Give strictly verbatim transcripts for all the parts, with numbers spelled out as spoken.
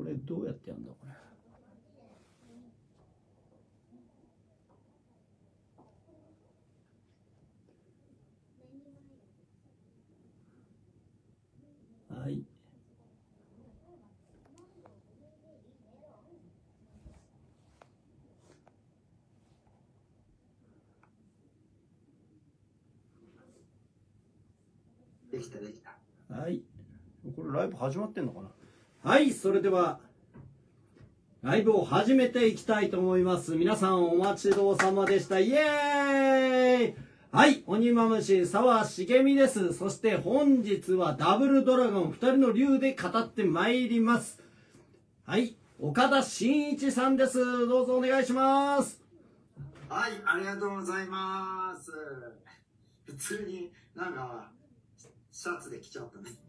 れどうやってやるんだこれ。はい。 できたできた。 はい。これライブ始まってんのかな。はい、それではライブを始めていきたいと思います。皆さんお待ちどうさまでした。イエーイ。はい、鬼マムシ沢茂美です。そして本日はダブルドラゴンふたりの竜で語ってまいります。はい、岡田真一さんです。どうぞお願いします。 はい、ありがとうございます。普通になんかシャツで着ちゃったね。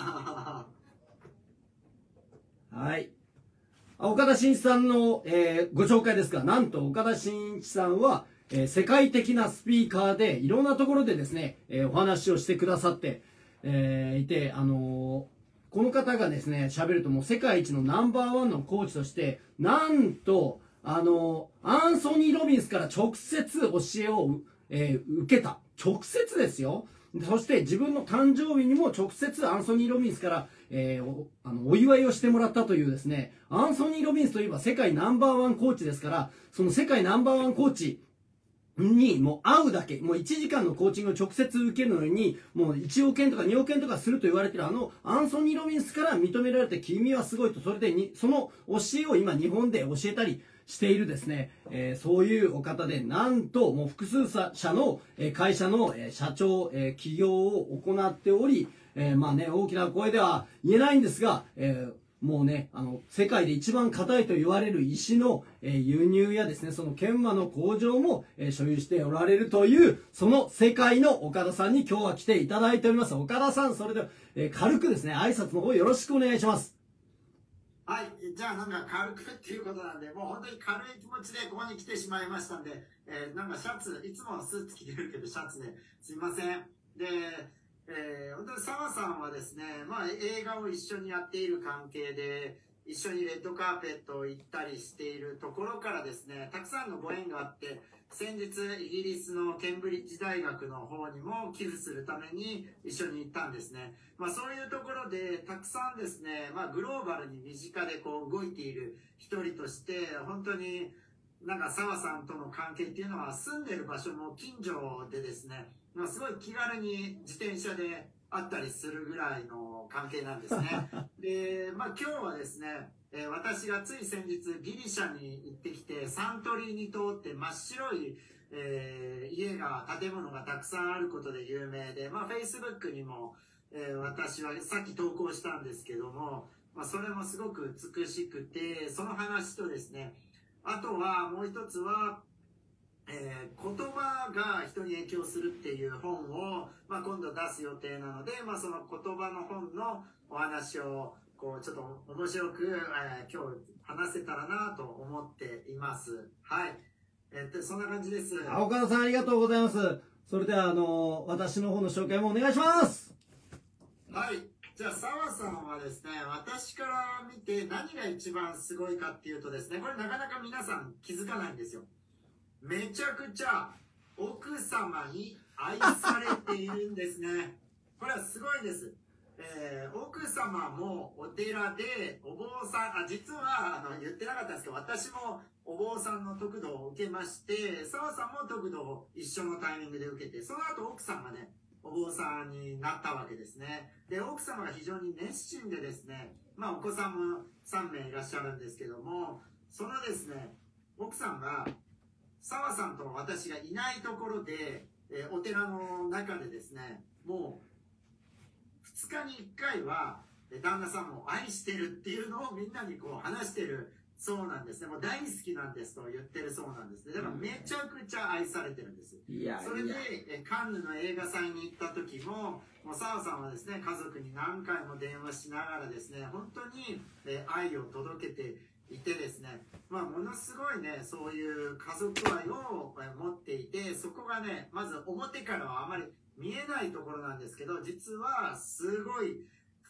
はい。岡田真一さんの、えー、ご紹介ですが、なんと岡田真一さんは、えー、世界的なスピーカーでいろんなところでですね、えー、お話をしてくださって、えー、いて、あのー、この方がですね、喋るともう世界一のナンバーワンのコーチとして、なんと、あのー、アンソニー・ロビンスから直接教えを、えー、受けた。直接ですよ。そして自分の誕生日にも直接アンソニー・ロビンスから、えー、お, あのお祝いをしてもらったというですね、アンソニー・ロビンスといえば世界ナンバーワンコーチですから、その世界ナンバーワンコーチにもう会うだけ、もういちじかんのコーチングを直接受けるのに、もういちおくえんとかにおくえんとかすると言われているあのアンソニー・ロビンスから認められて君はすごいと、それでにその教えを今日本で教えたりしているですね、えー、そういうお方で、なんともう複数社の会社の社長、えー、起業を行っており、えー、まあね、大きな声では言えないんですが、えーもうね、あの、世界で一番硬いと言われる石の、えー、輸入やですね、その研磨の工場も、えー、所有しておられるという、その世界の岡田さんに今日は来ていただいております。岡田さん、それでは、えー、軽くですね、挨拶の方よろしくお願いします。 はい、じゃあなんか軽くっていうことなんで、もう本当に軽い気持ちでここに来てしまいましたんで、えー、なんかシャツ、いつもスーツ着てるけどシャツですいません。で、えー、本当に澤さんはですね、まあ映画を一緒にやっている関係で、一緒にレッドカーペットを行ったりしているところからですね、たくさんのご縁があって、先日イギリスのケンブリッジ大学の方にも寄付するために一緒に行ったんですね。まあそういうところでたくさんですね、まあグローバルに身近でこう動いている一人として、本当になんか澤さんとの関係っていうのは住んでる場所も近所でですね、まあすごい気軽に自転車で会ったりするぐらいの関係なんですね。で、まあ今日はですね、えー、私がつい先日ギリシャに行ってきて、サントリーニ島って真っ白い、えー、家が、建物がたくさんあることで有名で、まあ Facebook にも、えー、私はさっき投稿したんですけども、まあそれもすごく美しくて、その話とですね、あとはもう一つは、えー、言葉が人に影響するっていう本を、まあ、今度出す予定なので、まあ、その言葉の本のお話をこうちょっと面白く、えー、今日話せたらなと思っています。はい。えー、そんな感じです。 岡田さんありがとうございます。それではあの私の方の紹介もお願いします。 はい。じゃあ澤さんはですね、私から見て何が一番すごいかっていうとですね、これなかなか皆さん気づかないんですよ。めちゃくちゃ奥様に愛されているんですね。これはすごいです。えー、奥様もお寺でお坊さん、あ、実はあの言ってなかったんですけど、私もお坊さんの得度を受けまして、澤さんも得度を一緒のタイミングで受けて、その後奥さんがね、お坊さんになったわけですね。で、奥様が非常に熱心でですね、まあお子さんもさんめいいらっしゃるんですけども、そのですね、奥さんが、澤さんと私がいないところで、えー、お寺の中でですね、もうふつかにいっかいは旦那さんを愛してるっていうのをみんなにこう話してるそうなんですね。もう大好きなんですと言ってるそうなんですね。だからめちゃくちゃ愛されてるんです。いやいや、それでえカンヌの映画祭に行った時も、もう澤さんはですね、家族に何回も電話しながらですね、本当にえ愛を届けていてですね、まあものすごいね、そういう家族愛を持っていて、そこがね、まず表からはあまり見えないところなんですけど、実はすごい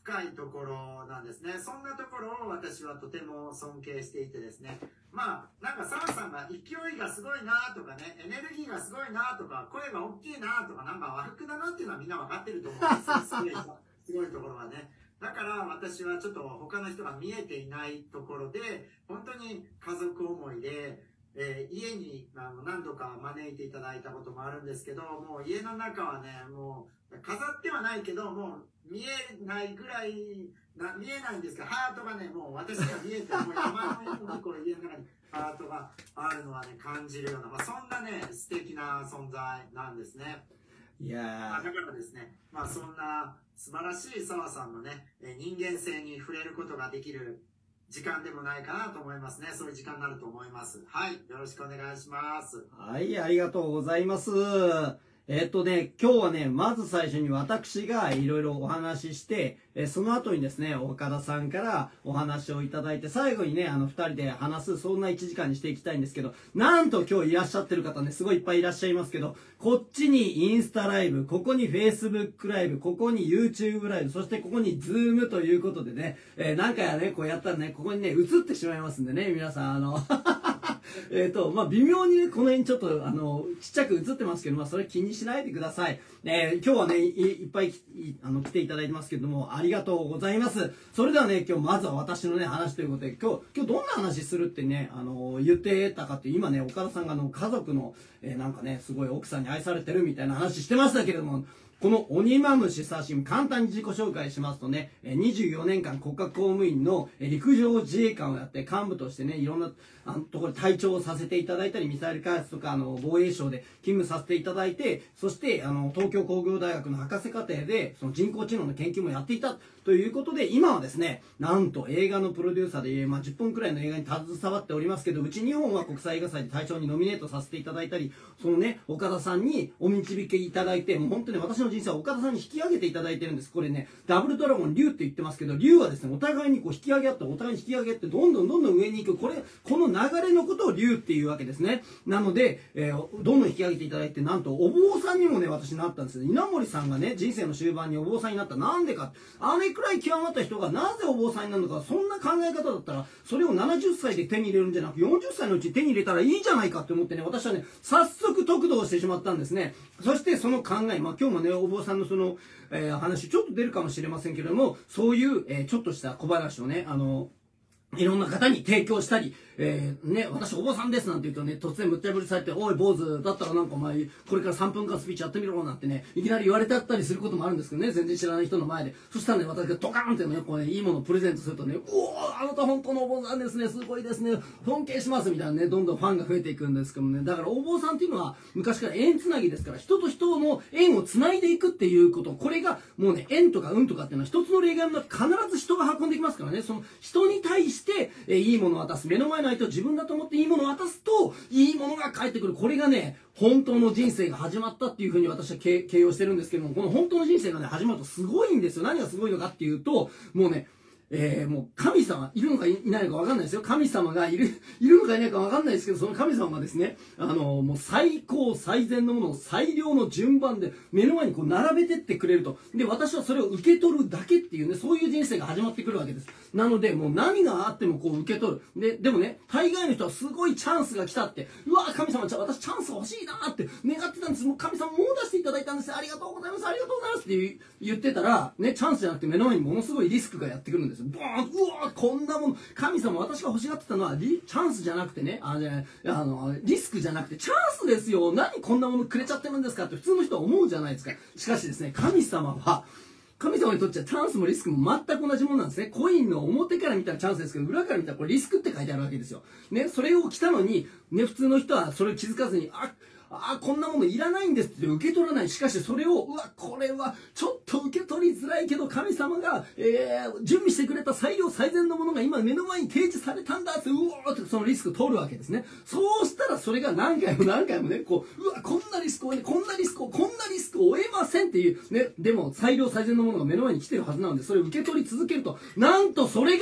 深いところなんですね。そんなところを私はとても尊敬していてですね。まあ、なんか澤さんが勢いがすごいなとかね、エネルギーがすごいなとか、声が大きいなとか、なんか和服だなっていうのはみんな分かってると思うんですよ。すごい、すごいところはね。だから私はちょっと他の人が見えていないところで、本当に家族思いで、えー、家にあの何度か招いていただいたこともあるんですけど、もう家の中はね、もう飾ってはないけど、もう見えないぐらい、な見えないんですけど、ハートがね、もう私が見えて、もう山のようにこう家の中にハートがあるのはね、感じるような、まあ、そんなね、素敵な存在なんですね。 いやー、 まあ、だからですね、まあそんな素晴らしい澤さんのね、人間性に触れることができる時間でもないかなと思いますね。そういう時間になると思います。はい。よろしくお願いします。 はい、ありがとうございます。えっとね、今日はね、まず最初に私がいろいろお話しして、えその後にですね、岡田さんからお話をいただいて、最後にね、あの、二人で話す、そんないちじかんにしていきたいんですけど、なんと今日いらっしゃってる方ね、すごいいっぱいいらっしゃいますけど、こっちにインスタライブ、ここに Facebook ライブ、ここに YouTube ライブ、そしてここに Zoom ということでね、えー、何回やね、こうやったらね、ここにね、映ってしまいますんでね、皆さん、あの、えっと、まあ、微妙にね、この辺ちょっと、あの、ちっちゃく映ってますけど、まあ、それ気にしないでください。えー、今日はね、い、いっぱいきいあの来ていただいてますけども、ありがとうございます。それではね、今日まずは私のね、話ということで、今日、今日どんな話するってね、あの、言ってたかって、今ね、岡田さんがあの、家族の、えー、なんかね、すごい奥さんに愛されてるみたいな話してましたけれども、この鬼マムシ刺身、簡単に自己紹介しますとね、にじゅうよねんかん国家公務員の陸上自衛官をやって幹部としてね、いろんなあのところで隊長をさせていただいたり、ミサイル開発とかあの防衛省で勤務させていただいて、そしてあの東京工業大学の博士課程でその人工知能の研究もやっていたということで、今はですね、なんと映画のプロデューサーで、まあ、じゅっぽんくらいの映画に携わっておりますけど、うちにほんは国際映画祭で大賞にノミネートさせていただいたり、そのね、岡田さんにお導きいただいて、もう本当に私の人生は岡田さんに引き上げていただいてるんです。これね、ダブルドラゴン竜って言ってますけど、竜はですね、お互いにこう引き上げ合って、お互いに引き上げ合って、どんどんどんどん上に行く。これ、この流れのことを竜っていうわけですね。なので、えー、どんどん引き上げていただいて、なんとお坊さんにもね、私なったんですよ。稲森さんがね、人生の終盤にお坊さんになった。なんでか。あれくらい極まった人がなぜお坊さんになるのか、そんな考え方だったら、それをななじゅっさいで手に入れるんじゃなく、よんじゅっさいのうちに手に入れたらいいじゃないかって思ってね、私はね、早速得度をしてしまったんですね。そしてその考え、まあ今日もね、お坊さんのその、えー、話ちょっと出るかもしれませんけれども、そういう、えー、ちょっとした小話をね、あの、いろんな方に提供したり、えー、ね、私お坊さんですなんて言うとね、突然むっちゃぶりされて、おい坊主だったらなんかお前、これからさんぷんかんスピーチやってみろなんてね、いきなり言われてあったりすることもあるんですけどね、全然知らない人の前で。そしたらね、私がドカーンってね、こうね、いいものをプレゼントするとね、おー、あなた本当のお坊さんですね、すごいですね、尊敬しますみたいなね、どんどんファンが増えていくんですけどもね、だからお坊さんっていうのは昔から縁つなぎですから、人と人の縁をつないでいくっていうこと、これがもうね、縁とか運とかっていうのは一つの例外の中必ず人が運んできますからね、その人に対して、えー、いいものを渡す、目の前の相手を自分だと思っていいものを渡すと、いいものが返ってくる。これがね、本当の人生が始まったっていうふうに私は形容してるんですけども、この本当の人生がね、始まるとすごいんですよ。何がすごいのかっていうと、もうね、えー、もう神様、いるのかいないのか分かんないですよ。神様がいる、いるのかいないか分かんないですけど、その神様がですね、あの、もう最高最善のものを最良の順番で目の前にこう並べてってくれると。で、私はそれを受け取るだけっていうね、そういう人生が始まってくるわけです。なので、もう何があってもこう受け取る。で、でもね、大概の人はすごいチャンスが来たって、うわ神様、私チャンス欲しいなって願ってたんです。もう神様もう出していただいたんです。ありがとうございます、ありがとうございますって言ってたら、ね、チャンスじゃなくて目の前にものすごいリスクがやってくるんです。ボーン、うわこんなもん、神様、私が欲しがってたのはリチャンスじゃなくてね、あじゃあのリスクじゃなくてチャンスですよ。何こんなものくれちゃってるんですかって普通の人は思うじゃないですか。しかしですね、神様は神様にとってはチャンスもリスクも全く同じものなんですね。コインの表から見たらチャンスですけど、裏から見たらこれリスクって書いてあるわけですよ。ね、それを来たのに、ね、普通の人はそれを気づかずに、ああ、こんなものいらないんですって受け取らない。しかしそれを、うわ、これはちょっと受け取りづらいけど、神様が、えー、準備してくれた最良最善のものが今目の前に提示されたんだって、うおーってそのリスクを取るわけですね。そうしたらそれが何回も何回もね、こう、うわ、こんなリスクを、ね、こんなリスクを、こんなリスクを負えませんっていう、ね、でも最良最善のものが目の前に来てるはずなので、それを受け取り続けると、なんとそれが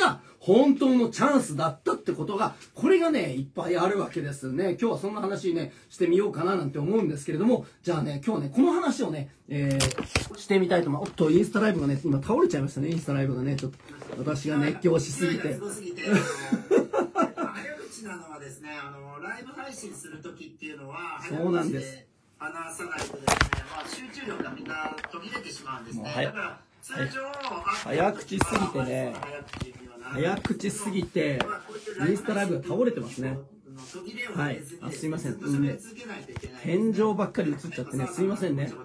本当のチャンスだったってことが、これがね、いっぱいあるわけですね。今日はそんな話ね、してみようかななんて思うんですけれども、じゃあね、今日はね、この話をね、えー、してみたいと思う。おっと、インスタライブがね、今倒れちゃいましたね、インスタライブがね、ちょっと、私が熱狂しすぎて。 すごすぎて、あの、早口なのはですね、あの、ライブ配信するときっていうのは、 そうなんです。 話さないとですね、まあ、集中力がみんな途切れてしまうんですね。だから、通常、 早口すぎてね、早口すぎて、インスタライブが倒れてますね。はい。あ、すいません。うんね、天井ばっかり映っちゃってね、すいませんね。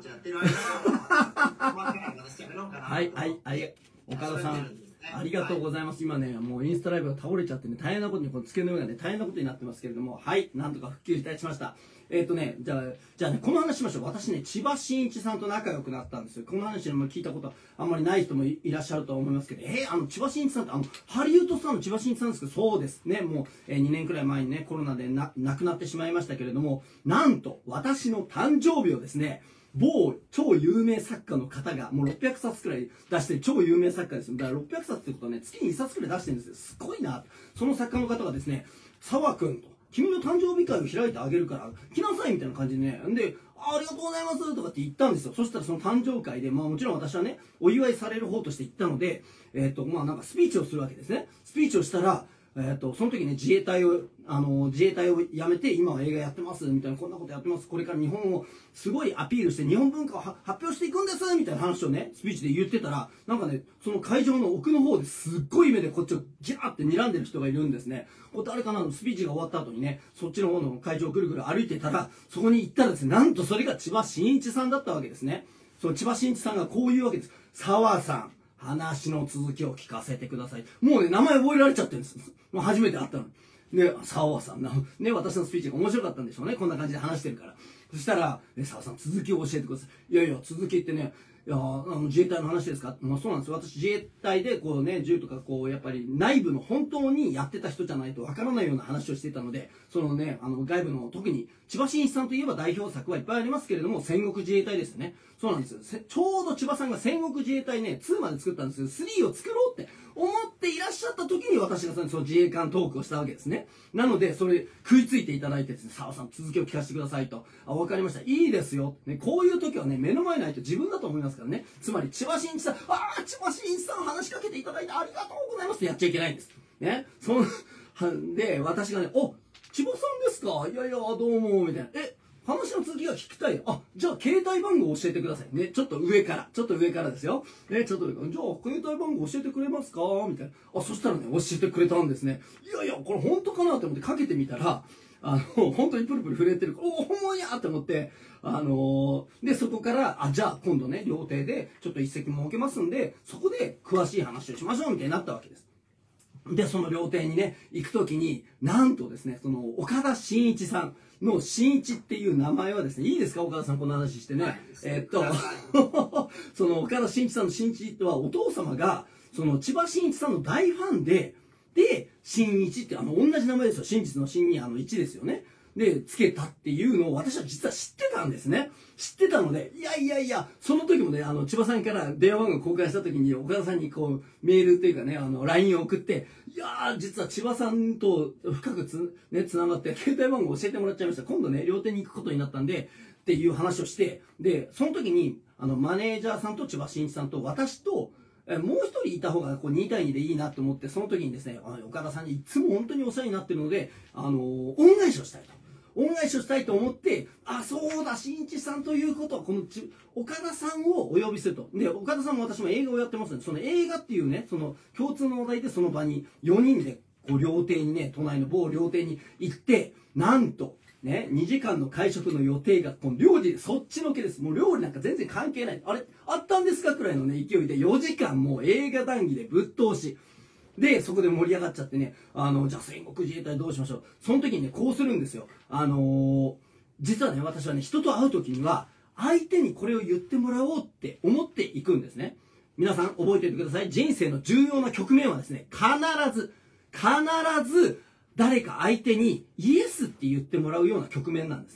はい、はい、はい。岡田さん、ありがとうございます。今ね、もうインスタライブが倒れちゃってね、大変なことに、この机の上がね、大変なことになってますけれども、はい、なんとか復旧いたしました。えっ、ー、とね、じゃあ、じゃあね、この話しましょう。私ね、千葉真一さんと仲良くなったんですよ。この話も聞いたことあんまりない人も い, いらっしゃると思いますけど、えー、あの、千葉真一さんって、あの、ハリウッドスターの千葉真一さんですけど、そうですね、もう、えー、にねんくらい前にね、コロナでな亡くなってしまいましたけれども、なんと、私の誕生日をですね、某超有名作家の方がもうろっぴゃくさつくらい出してる超有名作家ですよ。だからろっぴゃくさつってことはね、月ににさつくらい出してるんですよ。すごいな。その作家の方がですね、沢君と、君の誕生日会を開いてあげるから来なさいみたいな感じでね、で、ありがとうございますとかって言ったんですよ。そしたらその誕生会で、まあもちろん私はね、お祝いされる方として行ったので、えっと、まあなんかスピーチをするわけですね。スピーチをしたら、えっと、その時ね、自衛隊を、あの、自衛隊を辞めて、今は映画やってます、みたいな、こんなことやってます、これから日本をすごいアピールして、日本文化を発表していくんです、みたいな話をね、スピーチで言ってたら、なんかね、その会場の奥の方ですっごい目でこっちをギラーって睨んでる人がいるんですね。こう誰かなのスピーチが終わった後にね、そっちの方の会場をぐるぐる歩いてたら、そこに行ったらですね、なんとそれが千葉真一さんだったわけですね。その千葉真一さんがこういうわけです。澤さん。話の続きを聞かせてください。もうね、名前覚えられちゃってるんです。もう初めて会ったの。ね、沢さんな、ね、私のスピーチが面白かったんでしょうね。こんな感じで話してるから。そしたら、ね、沢さん続きを教えてください。いやいや、続きってね、いやあの自衛隊の話ですか？まあそうなんですよ。私自衛隊でこうね、銃とかこう、やっぱり内部の本当にやってた人じゃないとわからないような話をしていたので、そのね、あの外部の特に千葉真一さんといえば代表作はいっぱいありますけれども、戦国自衛隊ですよね。そうなんですよ。ちょうど千葉さんが戦国自衛隊ね、ツーまで作ったんですけど、スリーを作ろうって思っていらっしゃった時に私がその自衛官トークをしたわけですね。なので、それ食いついていただいてですね、澤さん続きを聞かせてくださいと。あ、わかりました。いいですよ。ね、こういう時はね、目の前ないと自分だと思いますからね。つまり、千葉真一さん、ああ、千葉真一さん話しかけていただいてありがとうございますってやっちゃいけないんです。ね。その、で、私がね、お、千葉さんですか？いやいや、どうも、みたいな。え、話の続きが聞きたい。あ、じゃあ携帯番号教えてくださいね。ちょっと上から。ちょっと上からですよ。ね、ちょっと上から。じゃあ携帯番号教えてくれますか？みたいな。あ、そしたらね、教えてくれたんですね。いやいや、これ本当かなと思ってかけてみたら、あの、本当にプルプル震えてる。お、ほんまやって思って、あのー、で、そこから、あ、じゃあ今度ね、料亭でちょっと一席設けますんで、そこで詳しい話をしましょうみたいになったわけです。で、その料亭にね、行くときに、なんとですね、その、岡田真一さんの真一っていう名前はですね、いいですか岡田さん、この話してね。はい、えー、っと、その、岡田真一さんの真一とは、お父様が、その、千葉真一さんの大ファンで、で、真一って、あの、同じ名前ですよ。真実の真に、あの、一ですよね。で、つけたっていうのを私は実は知ってたんですね。知ってたので、いやいやいや、その時もね、あの、千葉さんから電話番号交換した時に、岡田さんにこう、メールっていうかね、あの、ライン を送って、いやー、実は千葉さんと深くつ、ね、繋がって、携帯番号教えてもらっちゃいました。今度ね、料亭に行くことになったんで、っていう話をして、で、その時に、あの、マネージャーさんと千葉真一さんと私と、もう一人いた方がこうにたいにでいいなと思って、その時にですね、岡田さんにいつも本当にお世話になってるので、あのー、恩返しをしたいと。恩返しをしたいと思って、あ、そうだ、真一さんということは、このち岡田さんをお呼びすると。で、岡田さんも私も映画をやってますので、その映画っていうね、その共通の話題でその場によにんで、こう、料亭にね、都内の某料亭に行って、なんと、ね、にじかんの会食の予定が、この料理でそっちのけです。もう料理なんか全然関係ない。あれ、あったんですかくらいのね、勢いでよじかんもう映画談義でぶっ通し。で、そこで盛り上がっちゃってね、あの、じゃあ戦国自衛隊どうしましょう。その時にね、こうするんですよ。あのー、実はね、私はね、人と会う時には、相手にこれを言ってもらおうって思っていくんですね。皆さん覚えておいてください。人生の重要な局面はですね、必ず、必ず、誰か相手にイエスって言ってもらうような局面なんですね。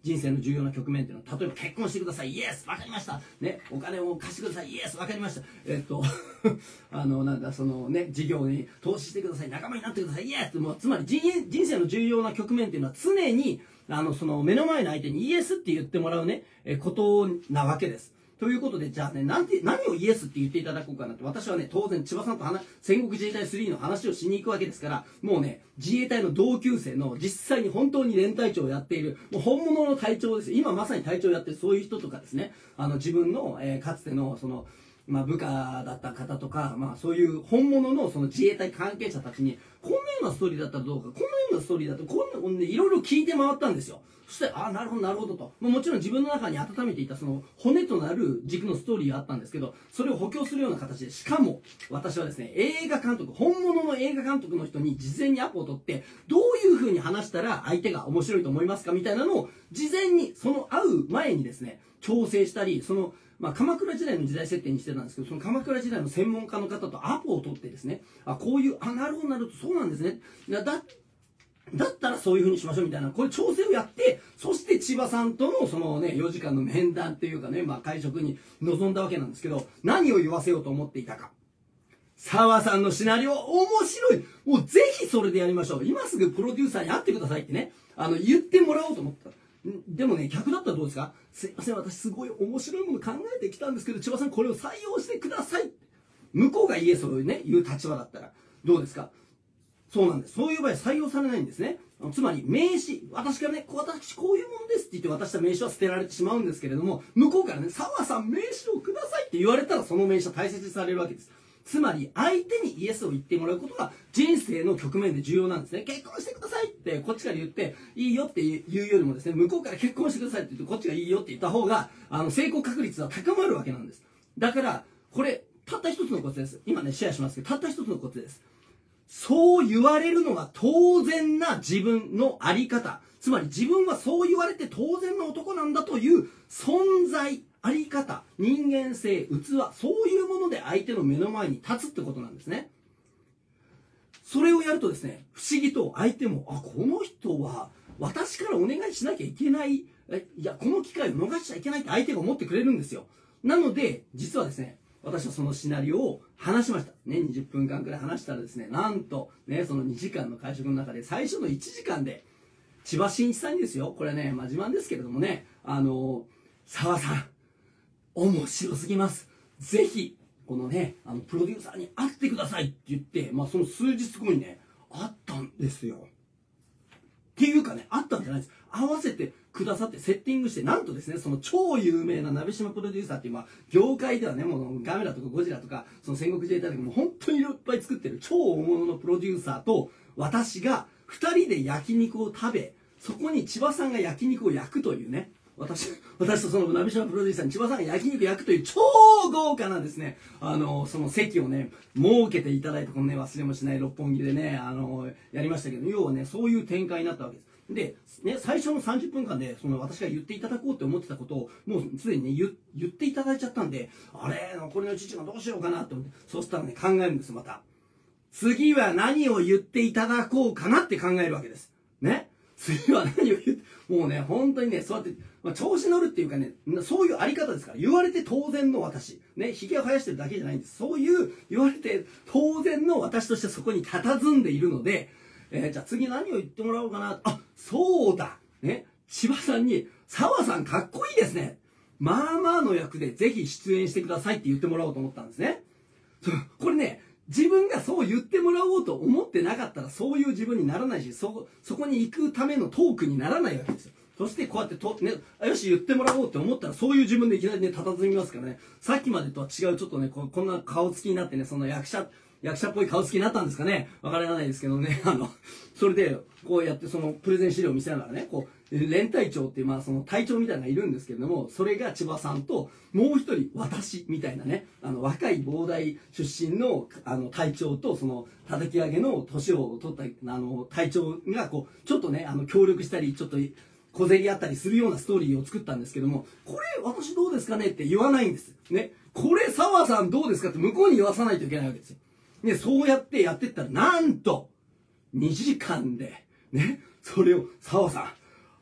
人生の重要な局面っていうのは、例えば結婚してください、イエスわかりました。ね、お金を貸してください、イエスわかりました。えっと、あの、なんだ、そのね、事業に投資してください、仲間になってください、イエスって、もう、つまり人人生の重要な局面っていうのは常に、あの、その目の前の相手にイエスって言ってもらうね、えことなわけです。ということで、じゃあね、なんて、何をイエスって言っていただこうかなって、私はね、当然、千葉さんと話、戦国自衛隊スリーの話をしに行くわけですから、もうね、自衛隊の同級生の実際に本当に連隊長をやっている、もう本物の隊長ですよ。今まさに隊長をやってるそういう人とかですね、あの、自分の、えー、かつての、その、まあ、部下だった方とか、まあ、そういう本物のその自衛隊関係者たちに、こんなようなストーリーだったらどうか、こんなようなストーリーだと、こんな、ね、いろいろ聞いて回ったんですよ。そして、ああ、なるほど、なるほどと。まあ、もちろん自分の中に温めていたその骨となる軸のストーリーがあったんですけど、それを補強するような形で、しかも、私はですね、映画監督、本物の映画監督の人に事前にアポを取って、どういう風に話したら相手が面白いと思いますかみたいなのを、事前に、その会う前にですね、調整したり、その、まあ、鎌倉時代の時代設定にしてたんですけど、その鎌倉時代の専門家の方とアポを取ってですね、あ、こういう、あ、なるほど、なるほど、そうなんですね。だ、だったらそういう風にしましょうみたいな、これ調整をやって、そして千葉さんとのそのね、よじかんの面談っていうかね、まあ、会食に臨んだわけなんですけど、何を言わせようと思っていたか。澤さんのシナリオ、面白い。もうぜひそれでやりましょう。今すぐプロデューサーに会ってくださいってね、あの、言ってもらおうと思った。でもね、逆だったらどうですか？すいません、私すごい面白いもの考えてきたんですけど、千葉さんこれを採用してください。向こうがイエスをね、言う立場だったら、どうですか？そうなんです。そういう場合採用されないんですね。つまり、名刺、私からね、私こういうもんですって言って渡した名刺は捨てられてしまうんですけれども、向こうからね、澤さん名刺をくださいって言われたら、その名刺は大切にされるわけです。つまり、相手にイエスを言ってもらうことが人生の局面で重要なんですね。結婚してくださいって、こっちから言って、いいよって言うよりもですね、向こうから結婚してくださいって言って、こっちがいいよって言った方が、あの、成功確率は高まるわけなんです。だから、これ、たった一つのコツです。今ね、シェアしますけど、たった一つのコツです。そう言われるのが当然な自分のあり方。つまり自分はそう言われて当然の男なんだという存在、あり方、人間性、器、そういうもので相手の目の前に立つってことなんですね。それをやるとですね、不思議と相手も、あ、この人は私からお願いしなきゃいけない、え、いや、この機会を逃しちゃいけないって相手が思ってくれるんですよ。なので、実はですね、私はそのシナリオを話しました。ね、にじゅっぷんかんくらい話したらですね、なんと、ね、そのにじかんの会食の中で最初のいちじかんで、千葉真一さんにですよ、これね、まあ自慢ですけれどもね、あの、澤さん、面白すぎます。ぜひ、このね、あの、プロデューサーに会ってくださいって言って、まあその数日後にね、会ったんですよ。っていうかね、会ったんじゃないです。合わせてくださってセッティングして、なんとですね、その超有名な鍋島プロデューサーっていう、まあ、業界ではね、もうガメラとかゴジラとか、その戦国自衛隊とかもう本当にいっぱい作ってる超大物のプロデューサーと、私が二人で焼肉を食べ、そこに千葉さんが焼肉を焼くというね、私、私とその鍋島プロデューサーに千葉さんが焼肉焼くという超豪華なですね、あの、その席をね、設けていただいて、このね、忘れもしない六本木でね、あの、やりましたけど、要はね、そういう展開になったわけです。で、ね、最初のさんじゅっぷんかんで、その私が言っていただこうって思ってたことを、もうすでにね、言、言っていただいちゃったんで、あれ、残りの父がどうしようかなって思って、そうしたらね、考えるんです、また。次は何を言っていただこうかなって考えるわけです。ね。次は何を言って、もうね、本当にね、そうやって、まあ、調子乗るっていうかね、そういうあり方ですから、言われて当然の私。ね、髭を生やしてるだけじゃないんです。そういう言われて当然の私としてそこに佇んでいるので、えー、じゃあ次何を言ってもらおうかな。あ、そうだね。千葉さんに、澤さんかっこいいですね。まあまあの役でぜひ出演してくださいって言ってもらおうと思ったんですね。これね、自分がそう言ってもらおうと思ってなかったらそういう自分にならないし、そ、そこに行くためのトークにならないわけですよ。そしてこうやってと、ね、よし言ってもらおうって思ったらそういう自分でいきなりね、佇みますからね。さっきまでとは違うちょっとね、こ, こんな顔つきになってね、その役者、役者っぽい顔つきになったんですかね。わからないですけどね。あの、それで、こうやってそのプレゼン資料を見せながらね、こう、連隊長っていう、まあその隊長みたいなのがいるんですけれども、それが千葉さんと、もう一人、私、みたいなね、あの、若い防大出身の、あの、隊長と、その、叩き上げの年を取った、あの、隊長が、こう、ちょっとね、あの、協力したり、ちょっと、小競り合ったりするようなストーリーを作ったんですけども、これ、私どうですかねって言わないんです。ね。これ、澤さんどうですかって向こうに言わさないといけないわけですよ。で、そうやってやってったら、なんと、にじかんで、ね、それを、澤さん、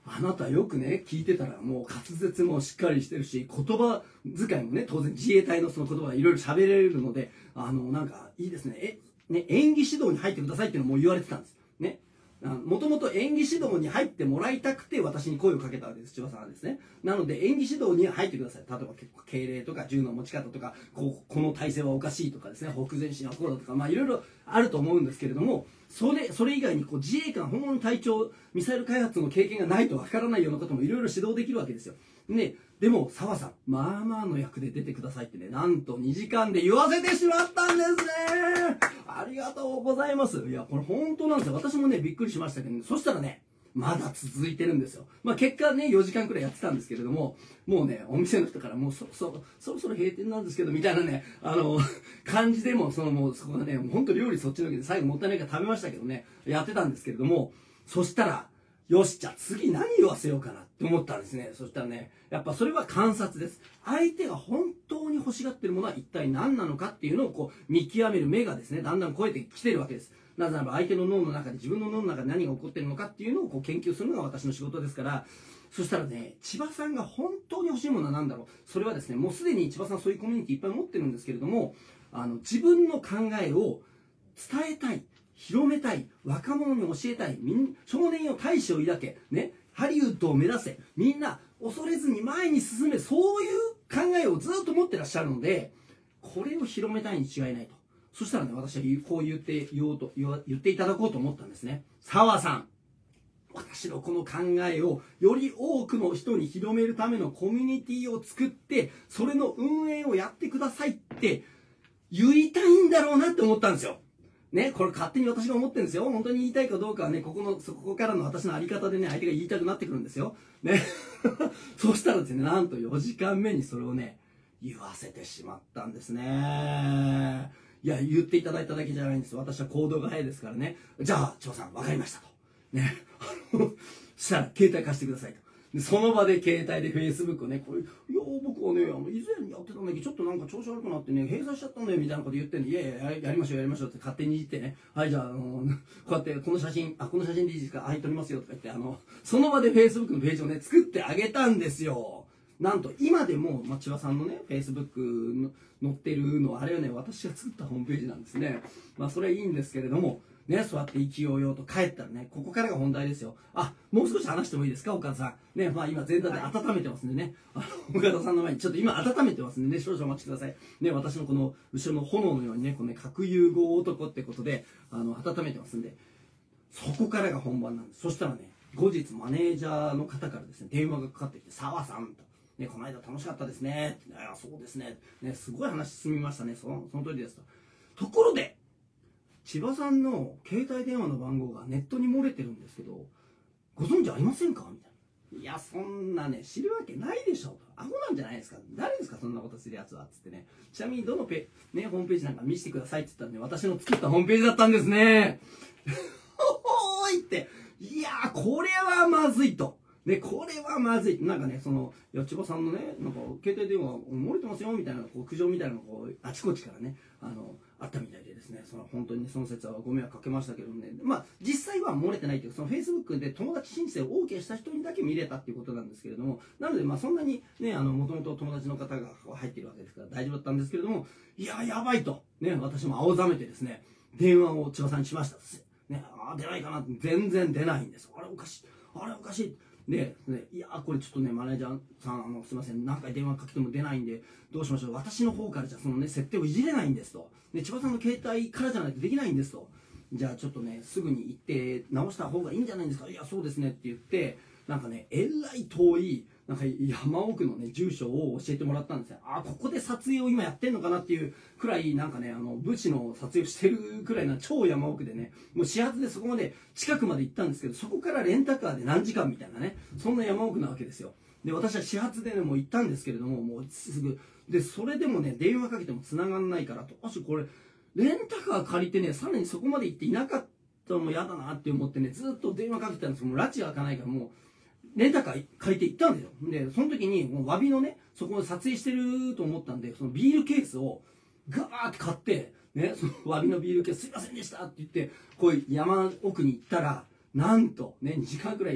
あなたよくね、聞いてたらもう滑舌もしっかりしてるし、言葉遣いもね、当然自衛隊のその言葉がいろいろ喋れるので、あの、なんかいいですね。え、ね、演技指導に入ってくださいっていうのも言われてたんです。ね。もともと演技指導に入ってもらいたくて私に声をかけたわけです、千葉さんはですね。なので演技指導に入ってください。例えば敬礼とか銃の持ち方とか、こうこの体勢はおかしいとかですね、北前進はこうだとか、まあいろいろあると思うんですけれども、それ、それ以外にこう自衛官、本物の隊長、ミサイル開発の経験がないとわからないようなこともいろいろ指導できるわけですよ。ね、でも、澤さん、まあまあの役で出てくださいってね、なんとにじかんで言わせてしまったんですね。ありがとうございます。いや、これ本当なんですよ。私もね、びっくりしましたけど、ね、そしたらね、まだ続いてるんですよ。まあ結果ね、よじかんくらいやってたんですけれども、もうね、お店の人からもうそろそろ、そろそろ閉店なんですけど、みたいなね、あの、感じでも、そのもうそこがね、本当料理そっちのけで最後もったいないから食べましたけどね、やってたんですけれども、そしたら、よし、じゃあ次何言わせようかなって思ったんですね。そしたらね、やっぱそれは観察です。相手が本当に欲しがってるものは一体何なのかっていうのをこう見極める目がですね、だんだん超えてきてるわけです。なぜならば相手の脳の中で自分の脳の中で何が起こってるのかっていうのをこう研究するのが私の仕事ですから、そしたらね、千葉さんが本当に欲しいものは何だろう。それはですね、もうすでに千葉さんそういうコミュニティいっぱい持ってるんですけれども、あの、自分の考えを伝えたい。広めたい、若者に教えたい、みん少年よ大志を抱け、ね、ハリウッドを目指せ、みんな恐れずに前に進め、そういう考えをずっと持ってらっしゃるので、これを広めたいに違いないと。そしたらね、私はこう言って言おうと言わ言っていただこうと思ったんですね。澤さん、私のこの考えをより多くの人に広めるためのコミュニティを作って、それの運営をやってくださいって言いたいんだろうなって思ったんですよ。ね、これ勝手に私が思ってるんですよ。本当に言いたいかどうかはね、ここの、そこからの私のあり方でね、相手が言いたくなってくるんですよ。ね。そうしたらですね、なんとよじかんめにそれをね、言わせてしまったんですね。いや、言っていただいただけじゃないんです。私は行動が早いですからね。じゃあ、千葉さん、わかりましたと。ね。そしたら、携帯貸してくださいと。でその場で携帯でフェイスブックをね、これ、いや、僕はね、あの以前やってたんだけど、ちょっとなんか調子悪くなってね、閉鎖しちゃったんだよみたいなこと言ってんで、いやいや、やりましょう、やりましょうって勝手にいじってね、はい、じゃあ、あの、こうやって、この写真、あ、この写真でいいですか、はい、撮りますよとか言って、あの、その場でフェイスブックのページをね、作ってあげたんですよ。なんと、今でも、まあ、千葉さんのね、フェイスブックの載ってるのは、あれはね、私が作ったホームページなんですね。まあ、それはいいんですけれども、ね、そうやって意気揚々と帰ったらね、ここからが本題ですよ。あ、もう少し話してもいいですか、岡田さん。ね、まあ今全体で温めてますんでね。あの、岡田さんの前にちょっと今温めてますんでね、少々お待ちください。ね、私のこの後ろの炎のようにね、このね、核融合男ってことで、あの、温めてますんで、そこからが本番なんです。そしたらね、後日マネージャーの方からですね、電話がかかってきて、澤さんと。ね、この間楽しかったですね。いや、そうですね。ね、すごい話進みましたね。その、その通りですと。ところで、千葉さんの携帯電話の番号がネットに漏れてるんですけど、ご存知ありませんかみたいな。いや、そんなね、知るわけないでしょ。アホなんじゃないですか。誰ですか、そんなことするやつは。つってね。ちなみに、どのペ、ね、ホームページなんか見せてくださいって言ったらね、私の作ったホームページだったんですね。ほーいって。いやー、これはまずいと。ね、これはまずい。なんかね、その、いや、千葉さんのね、なんか、携帯電話漏れてますよ、みたいな、こう、苦情みたいなのが、こう、あちこちからね、あの、あったみたいでですね、その、本当にその説はご迷惑かけましたけどもね、まあ、実際は漏れてないというか、その、Facebook で友達申請を OK した人にだけ見れたっていうことなんですけれども、なので、まあ、そんなにね、あの、もともと友達の方が入っているわけですから大丈夫だったんですけれども、いや、やばいと、ね、私も青ざめてですね、電話を千葉さんにしました。ね、ああ、出ないかなって、全然出ないんです。あれおかしい。あれおかしい。で、ね、いやーこれちょっとね、マネージャーさん、あの、すいません、何回電話かけても出ないんで、どうしましょう。私の方からじゃそのね、設定をいじれないんですと。で、千葉さんの携帯からじゃないとできないんですと。じゃあちょっとね、すぐに行って直した方がいいんじゃないんですか。いや、そうですねって言って、なんかね、えらい遠い、なんか山奥のね、住所を教えてもらったんですよ。あ、ここで撮影を今やってんのかなっていうくらい、なんかね、あの、武士の撮影をしてるくらいな超山奥でね、もう始発でそこまで近くまで行ったんですけど、そこからレンタカーで何時間みたいなね、そんな山奥なわけですよ。で、私は始発でね、もう行ったんですけれども、もうすぐ、で、それでもね、電話かけても繋がんないからと、もしこれ、レンタカー借りてね、さらにそこまで行っていなかったのも嫌だなって思ってね、ずっと電話かけてたんですけど、もう拉致が開かないから、もう、レンタカー借りて行ったんですよ。で、その時に、もう詫びのね、そこを撮影してると思ったんで、そのビールケースをガーって買って、ね、その詫びのビールケース、すいませんでしたって言って、こういう山奥に行ったら、なんと、ね、にじかんくらい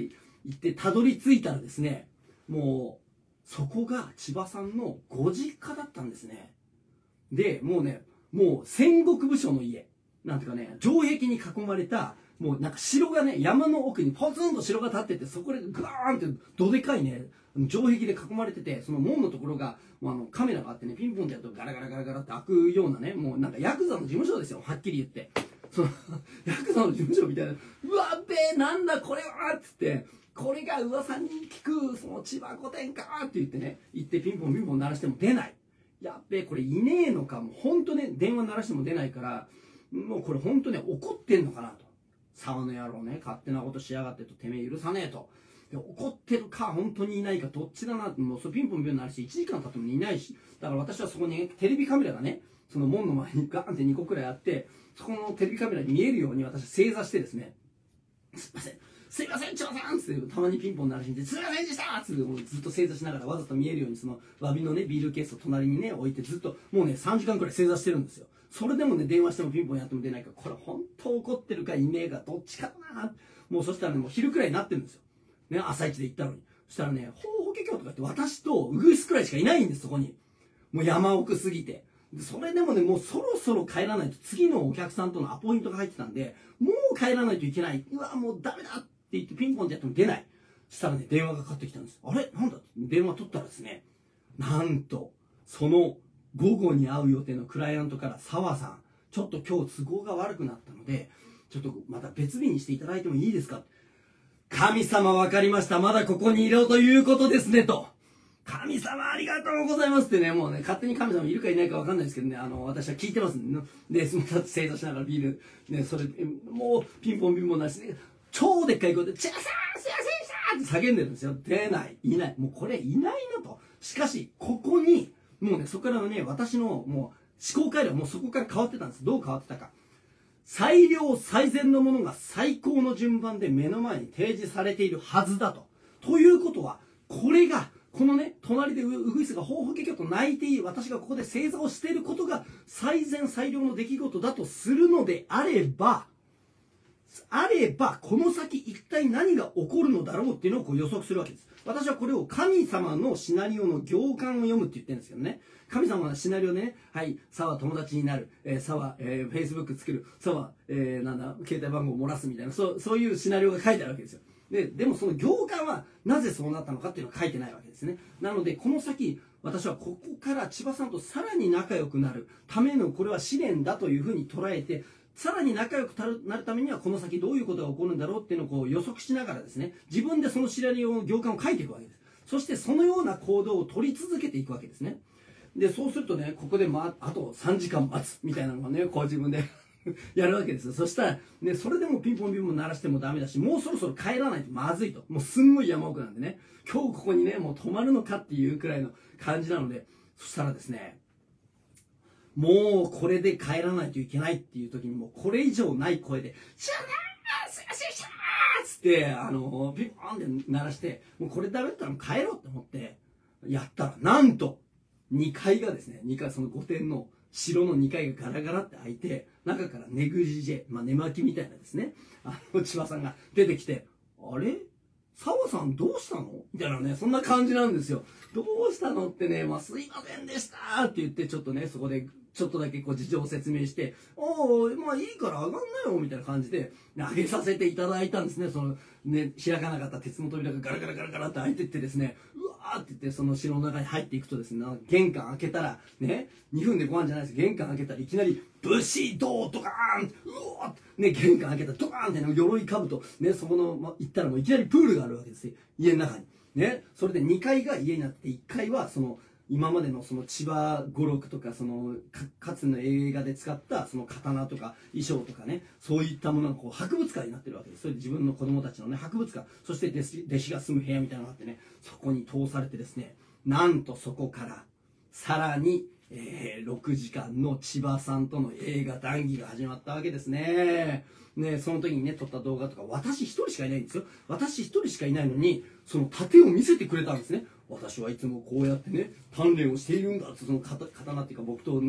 行ってたどり着いたらですね、もうそこが千葉さんのご実家だったんですね。で、もうね、もう戦国武将の家。なんていうかね、城壁に囲まれた、もうなんか城がね、山の奥にポツンと城が建ってて、そこでグワーンってどでかいね、城壁で囲まれてて、その門のところが、もうあのカメラがあってね、ピンポンってやるとガラガラガラガラって開くようなね、もうなんかヤクザの事務所ですよ、はっきり言って。その、ヤクザの事務所みたいな、うわべえ、なんだこれはっつって、これが噂に聞く、その千葉御殿かって言ってね、行ってピンポンピンポン鳴らしても出ない。やっべえ、これいねえのか、もうほんとね、電話鳴らしても出ないから、もうこれほんとね、怒ってんのかなと。沢の野郎ね、勝手なことしやがってと、てめえ許さねえと。で怒ってるか、本当にいないか、どっちだなって、もうそれピンポンピンポン鳴るし、いちじかん経ってもいないし、だから私はそこにテレビカメラがね、その門の前にガーンってにこくらいあって、そこのテレビカメラに見えるように私は正座してですね、すいません、すいません、千葉さんつって、たまにピンポン鳴らして、すいませんでしたつって、ずっと正座しながらわざと見えるように、その、詫びのね、ビールケースを隣にね、置いて、ずっと、もうね、さんじかんくらい正座してるんですよ。それでもね、電話してもピンポンやっても出ないから、これ本当怒ってるかいねえか、どっちかな。もうそしたらね、もう昼くらいになってるんですよ。ね、朝一で行ったのに。そしたらね、ほうほけきょうとかって私とウグイスくらいしかいないんです、そこに。もう山奥すぎて。それでもね、もうそろそろ帰らないと、次のお客さんとのアポイントが入ってたんで、もう帰らないといけない。うわ、もうダメだって言ってピンポンってやっても出ない。そしたらね、電話がかかってきたんです。あれなんだって電話取ったらですね、なんと、その午後に会う予定のクライアントから澤さん、ちょっと今日都合が悪くなったので、ちょっとまた別日にしていただいてもいいですか？神様わかりました。まだここにいろということですね、と。神様ありがとうございますってね、もうね、勝手に神様いるかいないかわかんないですけどね、あの、私は聞いてますんで、ね、で、その正座しながらビール、ね、それ、もうピンポンピンポンなしで、超でっかい声で、チャーさんすいませんでしたって叫んでるんですよ。出ない、いない。もうこれいないなと。しかし、ここに、もうね、そこからね、私のもう思考回路はもうそこから変わってたんです。どう変わってたか。最良最善のものが最高の順番で目の前に提示されているはずだと。ということは、これが、このね、隣でウグイスがほうほけきょと泣いている、私がここで正座をしていることが最善最良の出来事だとするのであれば、あれば、この先一体何が起こるのだろうっていうのをこう予測するわけです。私はこれを神様のシナリオの行間を読むって言ってるんですけどね。神様のシナリオでね、はい、さは友達になる、えー、さは、えー、Facebook 作る、さは、えー、なんだ、携帯番号を漏らすみたいな、そう、そういうシナリオが書いてあるわけですよ。で、でもその行間はなぜそうなったのかっていうのは書いてないわけですね。なので、この先、私はここから千葉さんとさらに仲良くなるための、これは試練だというふうに捉えて、さらに仲良くなるためにはこの先どういうことが起こるんだろうっていうのをこう予測しながらですね、自分でそのシナリオの行間を書いていくわけです。そしてそのような行動を取り続けていくわけですね。で、そうするとね、ここで、まあ、あとさんじかん待つみたいなのがね、こう自分でやるわけですよ。そしたら、ね、それでもピンポンピンポン鳴らしてもダメだし、もうそろそろ帰らないとまずいと。もうすんごい山奥なんでね、今日ここにね、もう泊まるのかっていうくらいの感じなので、そしたらですね、もうこれで帰らないといけないっていう時にもうこれ以上ない声で、シャーすいませんシャーつって、あの、ピンポンって鳴らして、もうこれダメだったらもう帰ろうって思って、やったら、なんと、にかいがですね、にかい、その御殿の城のにかいがガラガラって開いて、中からネグジジェ、まあ寝巻きみたいなですね、あの、千葉さんが出てきて、あれ澤さんどうしたのみたいなね、そんな感じなんですよ。どうしたのってね、まあすいませんでしたって言って、ちょっとね、そこで、ちょっとだけこう事情を説明して、おー、まあいいから上がんなよみたいな感じで、投げさせていただいたんですね。その、ね、開かなかった鉄の扉がガラガラガラガラって開いてってですね、うわーって言って、その城の中に入っていくとですね、玄関開けたら、ね、にふんでご飯じゃないです。玄関開けたらいきなり、武士道ドカーンうわーね、玄関開けたらドカーンってね、鎧兜、ね、そこの、ま、行ったらもういきなりプールがあるわけですよ。家の中に。ね、それでにかいが家になって、いっかいはその、今までのその千葉語録とか、そのか、かつの映画で使ったその刀とか衣装とかね、そういったものがこう博物館になってるわけです。それで自分の子供たちのね、博物館、そして弟子、弟子が住む部屋みたいなのがあってね、そこに通されてですね、なんとそこから、さらに、えー、ろくじかんの千葉さんとの映画談義が始まったわけですね。ね、その時にね、撮った動画とか、私一人しかいないんですよ。私一人しかいないのに、その盾を見せてくれたんですね。私はいつもこうやってね、鍛錬をしているんだって、その刀っていうか僕とね、こう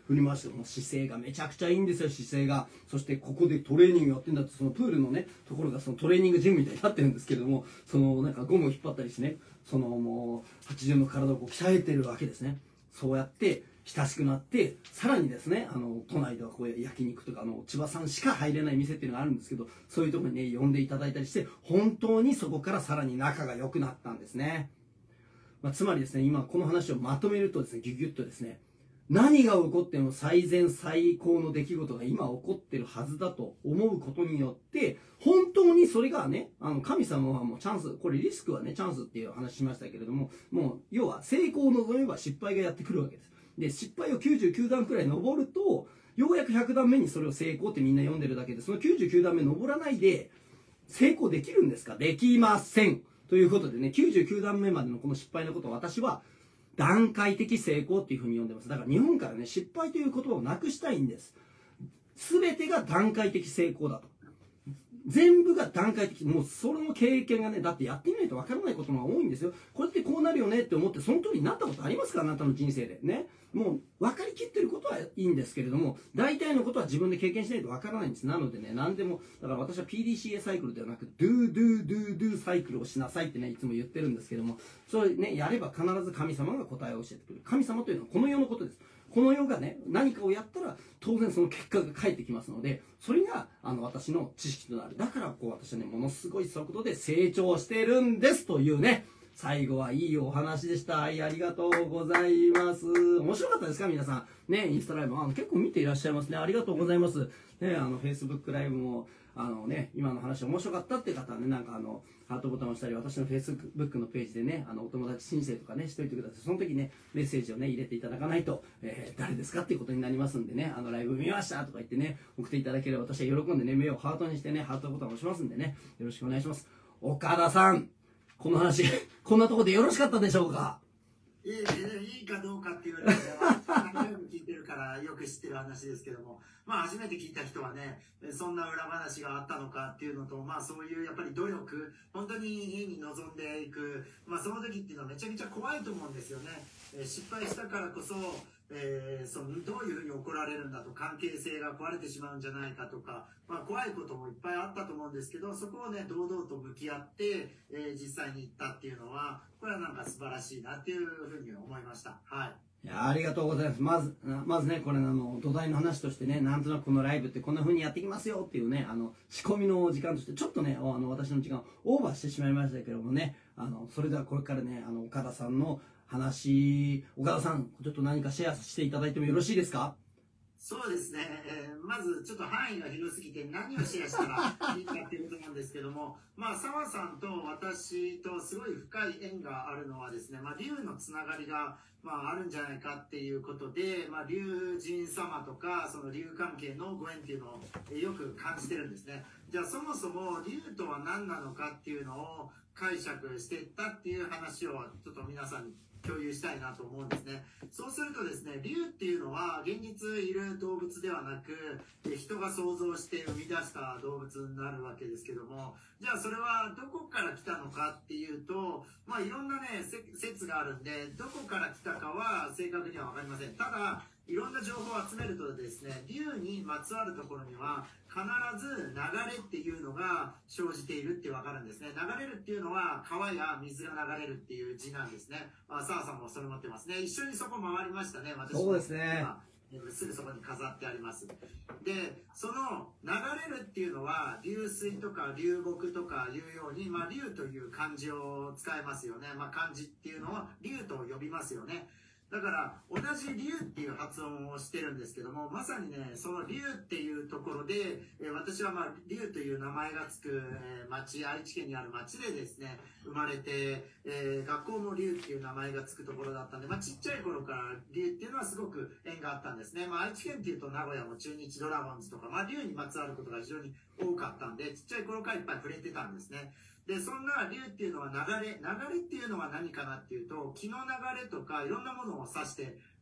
振り回して、もう姿勢がめちゃくちゃいいんですよ、姿勢が。そしてここでトレーニングやってんだって、そのプールのね、ところがそのトレーニングジムみたいになってるんですけども、そのなんかゴムを引っ張ったりしてね、そのもう、はちじゅうの体をこう鍛えてるわけですね。そうやって、親しくなって、さらにですね、あの、都内ではこう焼肉とか、あの、千葉さんしか入れない店っていうのがあるんですけど、そういうところにね、呼んでいただいたりして、本当にそこからさらに仲が良くなったんですね。まあ、つまりですね、今この話をまとめるとですね、ギュギュッとですね、何が起こっても最善最高の出来事が今起こってるはずだと思うことによって、本当にそれがね、あの、神様はもうチャンス、これリスクはね、チャンスっていう話しましたけれども、もう、要は成功を望めば失敗がやってくるわけです。で、失敗をきゅうじゅうきゅうだんくらい登ると、ようやくひゃくだんめにそれを成功ってみんな読んでるだけで、そのきゅうじゅうきゅうだんめ登らないで、成功できるんですか？できません。ということでね、きゅうじゅうきゅうだんめまでのこの失敗のことを私は、段階的成功っていうふうに呼んでます。だから日本からね、失敗という言葉をなくしたいんです。すべてが段階的成功だと。全部が段階的。もうその経験がね、だってやってみないとわからないことが多いんですよ。これってこうなるよねって思って、その通りになったことありますか？あなたの人生で。ね。もう分かりきってることはいいんですけれども、大体のことは自分で経験しないとわからないんです。なのでね、何でも、だから私は ピーディーシーエー サイクルではなく、do, do, do, do サイクルをしなさいってね、いつも言ってるんですけども、それね、やれば必ず神様が答えを教えてくれる。神様というのはこの世のことです。この世がね、何かをやったら、当然その結果が返ってきますので、それが、あの、私の知識となる。だから、こう、私はね、ものすごい速度で成長してるんですというね、最後はいいお話でした。はい、ありがとうございます。面白かったですか皆さん。ね、インスタライブ。あの結構見ていらっしゃいますね。ありがとうございます。ね、あの、Facebook ライブも、あのね、今の話面白かったっていう方はね、なんかあの、ハートボタンを押したり、私の Facebook のページでね、あの、お友達申請とかね、しといてください。その時ね、メッセージをね、入れていただかないと、えー、誰ですかっていうことになりますんでね、あの、ライブ見ましたとか言ってね、送っていただければ私は喜んでね、目をハートにしてね、ハートボタンを押しますんでね、よろしくお願いします。岡田さん、この話、こんなところでよろしかったでしょうか？ いい、いいかどうかっていうのは、何回も聞いてるからよく知ってる話ですけども、まあ初めて聞いた人はね、そんな裏話があったのかっていうのと、まあそういうやっぱり努力、本当に家に臨んでいく、まあその時っていうのはめちゃくちゃ怖いと思うんですよね。失敗したからこそ、えー、そのどういうふうに怒られるんだと、関係性が壊れてしまうんじゃないかとか、まあ、怖いこともいっぱいあったと思うんですけど、そこをね堂々と向き合って、えー、実際に行ったっていうのはこれはなんか素晴らしいなっていうふうに思いました。はい。 いや、ありがとうございます。まず、まずね、これあの、土台の話としてね、なんとなくこのライブってこんな風にやっていきますよっていうね、あの、仕込みの時間として、ちょっとね、あの、私の時間をオーバーしてしまいましたけどもね、あの、それではこれからね、あの、岡田さんの話、岡田さん、ちょっと何かシェアしていただいてもよろしいですか？ そうですね、えー、まずちょっと範囲が広すぎて何をシェアしたらいいかっていうことなんですけども、まあ澤さんと私とすごい深い縁があるのはですね、まあ、竜のつながりが、まあ、あるんじゃないかっていうことで、まあ、竜神様とかその竜関係のご縁っていうのをよく感じてるんですね。じゃあそもそも竜とは何なのかっていうのを解釈していったっていう話をちょっと皆さんに共有したいなと思うんですね。そうするとですね、竜っていうのは現実いる動物ではなく、人が想像して生み出した動物になるわけですけども、じゃあそれはどこから来たのかっていうと、まあいろんなね、説があるんで、どこから来たかは正確にはわかりません。ただ、いろんな情報を集めるとですね、竜にまつわるところには必ず流れっていうのが生じているってわかるんですね。流れるっていうのは川や水が流れるっていう字なんですね。まあ、澤さんもそれ持ってますね。一緒にそこ回りましたね。私そうですね。 すぐそこに飾ってあります。で、その流れるっていうのは流水とか流木とかいうように、まあ竜という漢字を使いますよね。まあ漢字っていうのは竜と呼びますよね。だから同じ竜っていう発音をしてるんですけども、まさにね、その竜っていうところで、えー、私はまあ竜という名前がつく、えー、町、愛知県にある町でですね、生まれて、えー、学校も竜っていう名前がつくところだったんで、まあちっちゃい頃から竜っていうのはすごく縁があったんですね。まあ愛知県っていうと名古屋も中日ドラゴンズとか、まあ竜にまつわることが非常に多かったんで、ちっちゃい頃からいっぱい触れてたんですね。で、そんな竜っていうのは流れ、流れっていうのは何かなっていうと、気の流れとかいろんなものを指して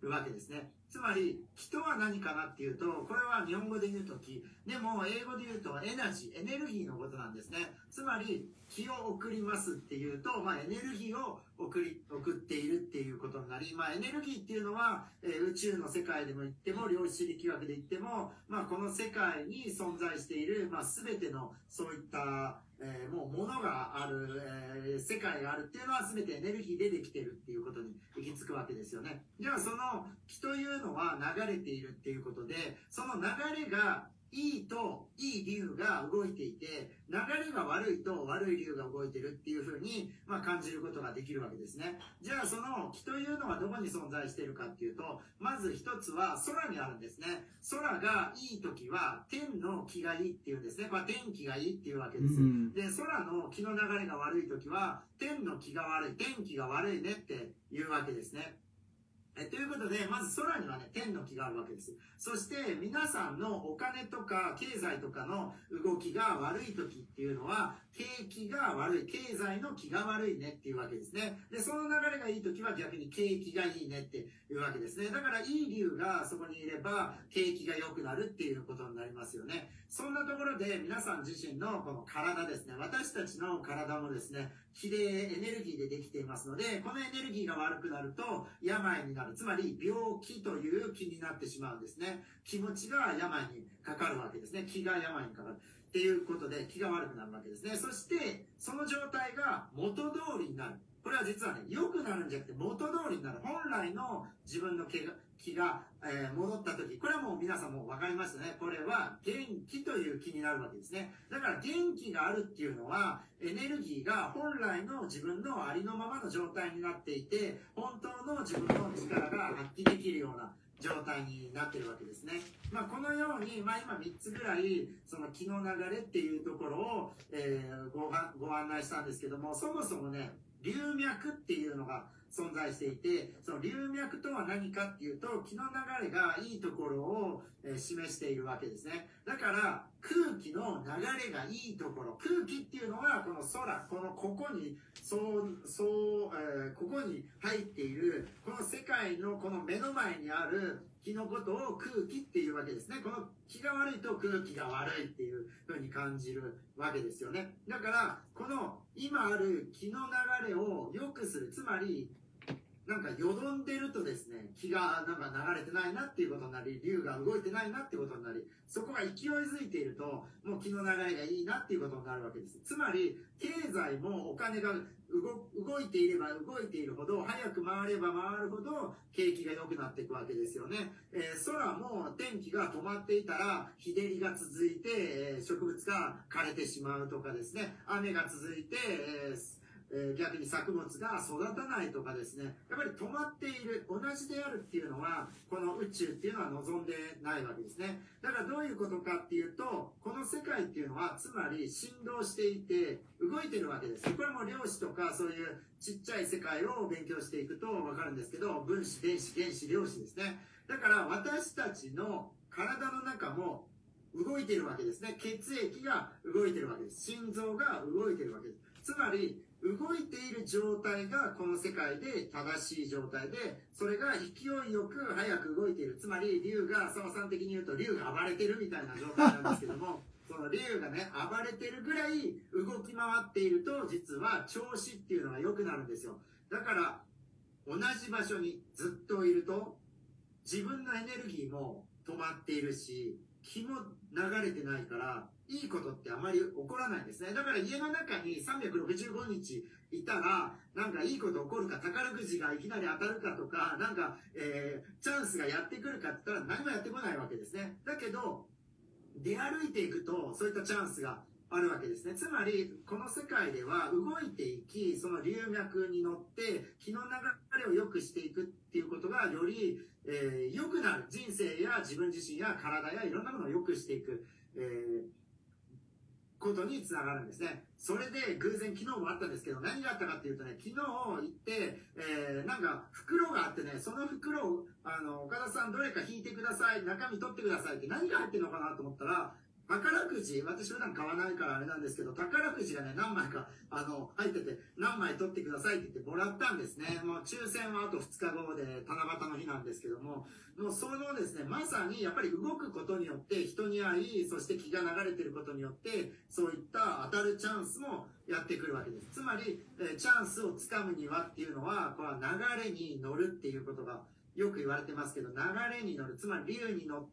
るわけですね。つまり、気とは何かなっていうと、これは日本語で言うと気。でも、英語で言うとエナジー、エネルギーのことなんですね。つまり、気を送りますっていうと、まあ、エネルギーを送り、送っているっていうことになり、まあ、エネルギーっていうのは、えー、宇宙の世界でも言っても、量子力学で言っても、まあ、この世界に存在している、まあ、すべての、そういった、えー、もう、ものがある、えー、世界があるっていうのは、すべてエネルギーでできているっていうことに行き着くわけですよね。じゃあ、その、気というのは流れているっていうことで、その流れが、いいといい竜が動いていて、流れが悪いと悪い竜が動いてるっていうふうに、まあ、感じることができるわけですね。じゃあその気というのはどこに存在しているかっていうと、まず一つは空にあるんですね。空がいい時は天の気がいいっていうんですね。まあ、天気がいいっていうわけです。うん、で、空の気の流れが悪い時は天の気が悪い、天気が悪いねっていうわけですね。えということで、まず空にはね、天の気があるわけです。そして、皆さんのお金とか経済とかの動きが悪い時っていうのは、景気が悪い、経済の気が悪いねっていうわけですね。で、その流れがいい時は逆に景気がいいねっていうわけですね。だから、いい竜がそこにいれば、景気が良くなるっていうことになりますよね。そんなところで、皆さん自身のこの体ですね、私たちの体もですね、気でエネルギーでできていますので、このエネルギーが悪くなると病になる。つまり病気という気になってしまうんですね。気持ちが病にかかるわけですね。気が病にかかる。っていうことで気が悪くなるわけですね。そして、その状態が元通りになる。これは実はね、良くなるんじゃなくて元通りになる。本来の自分の気が、気が、えー、戻った時、これはもう皆さんも分かりましたね。これは元気という気になるわけですね。だから元気があるっていうのは、エネルギーが本来の自分のありのままの状態になっていて、本当の自分の力が発揮できるような状態になっているわけですね。まあ、このように、まあ、今みっつぐらい、その気の流れっていうところを、えー、ご, ご案内したんですけども、そもそもね、流脈っていうのが存在していて、その流脈とは何かっていうと、気の流れがいいところを、えー、示しているわけですね。だから、空気の流れがいいところ、空気っていうのは、この空、このここに、そう、そう、えー、ここに入っている、この世界のこの目の前にある気のことを空気っていうわけですね。この気が悪いと空気が悪いっていう風に感じるわけですよね。だから、この今ある気の流れを良くする、つまり、なんかよどんでるとですね、気がなんか流れてないなっていうことになり、竜が動いてないなってことになり、そこが勢いづいていると、もう気の流れがいいなっていうことになるわけです。つまり、経済もお金が動動いていれば動いているほど、早く回れば回るほど、景気が良くなっていくわけですよね。えー、空も天気が止まっていたら、日照りが続いて、えー、植物が枯れてしまうとかですね、雨が続いて、えーえー、逆に作物が育たないとかですね、やっぱり止まっている、同じであるっていうのは、この宇宙っていうのは望んでないわけですね。だからどういうことかっていうと、この世界っていうのは、つまり振動していて、動いてるわけです。これも量子とかそういうちっちゃい世界を勉強していくとわかるんですけど、分子、電子、原子、量子ですね。だから私たちの体の中も動いてるわけですね。血液が動いてるわけです。心臓が動いてるわけです。つまり、動いている状態がこの世界で正しい状態で、それが勢いよく早く動いている。つまり、竜が、沢さん的に言うと竜が暴れてるみたいな状態なんですけども、その竜がね、暴れてるぐらい動き回っていると、実は調子っていうのが良くなるんですよ。だから、同じ場所にずっといると、自分のエネルギーも止まっているし、気も流れてないから、いいことってあまり起こらないんですね。だから家の中にさんびゃくろくじゅうごにちいたら、なんかいいこと起こるか、宝くじがいきなり当たるかとか、なんか、えー、チャンスがやってくるかって言ったら何もやってこないわけですね。だけど、出歩いていくと、そういったチャンスがあるわけですね。つまり、この世界では動いていき、その流脈に乗って、気の流れを良くしていくっていうことが、より、えー、良くなる。人生や自分自身や体やいろんなものを良くしていく。えーことにつながるんですね。それで偶然昨日もあったんですけど、何があったかっていうとね、昨日行って、えー、なんか袋があってね、その袋を、あの、岡田さんどれか引いてください、中身取ってくださいって何が入ってるのかなと思ったら、 宝くじ、私普段買わないからあれなんですけど、宝くじがね、何枚か、あの、入ってて、何枚取ってくださいって言ってもらったんですね。もう抽選はあとふつかごで、七夕の日なんですけども、もうそのですね、まさにやっぱり動くことによって人に会い、そして気が流れてることによって、そういった当たるチャンスもやってくるわけです。つまり、えー、チャンスをつかむにはっていうのは、これは流れに乗るっていうことが、よく言われてますけど、流れに乗る、つまり流に乗って、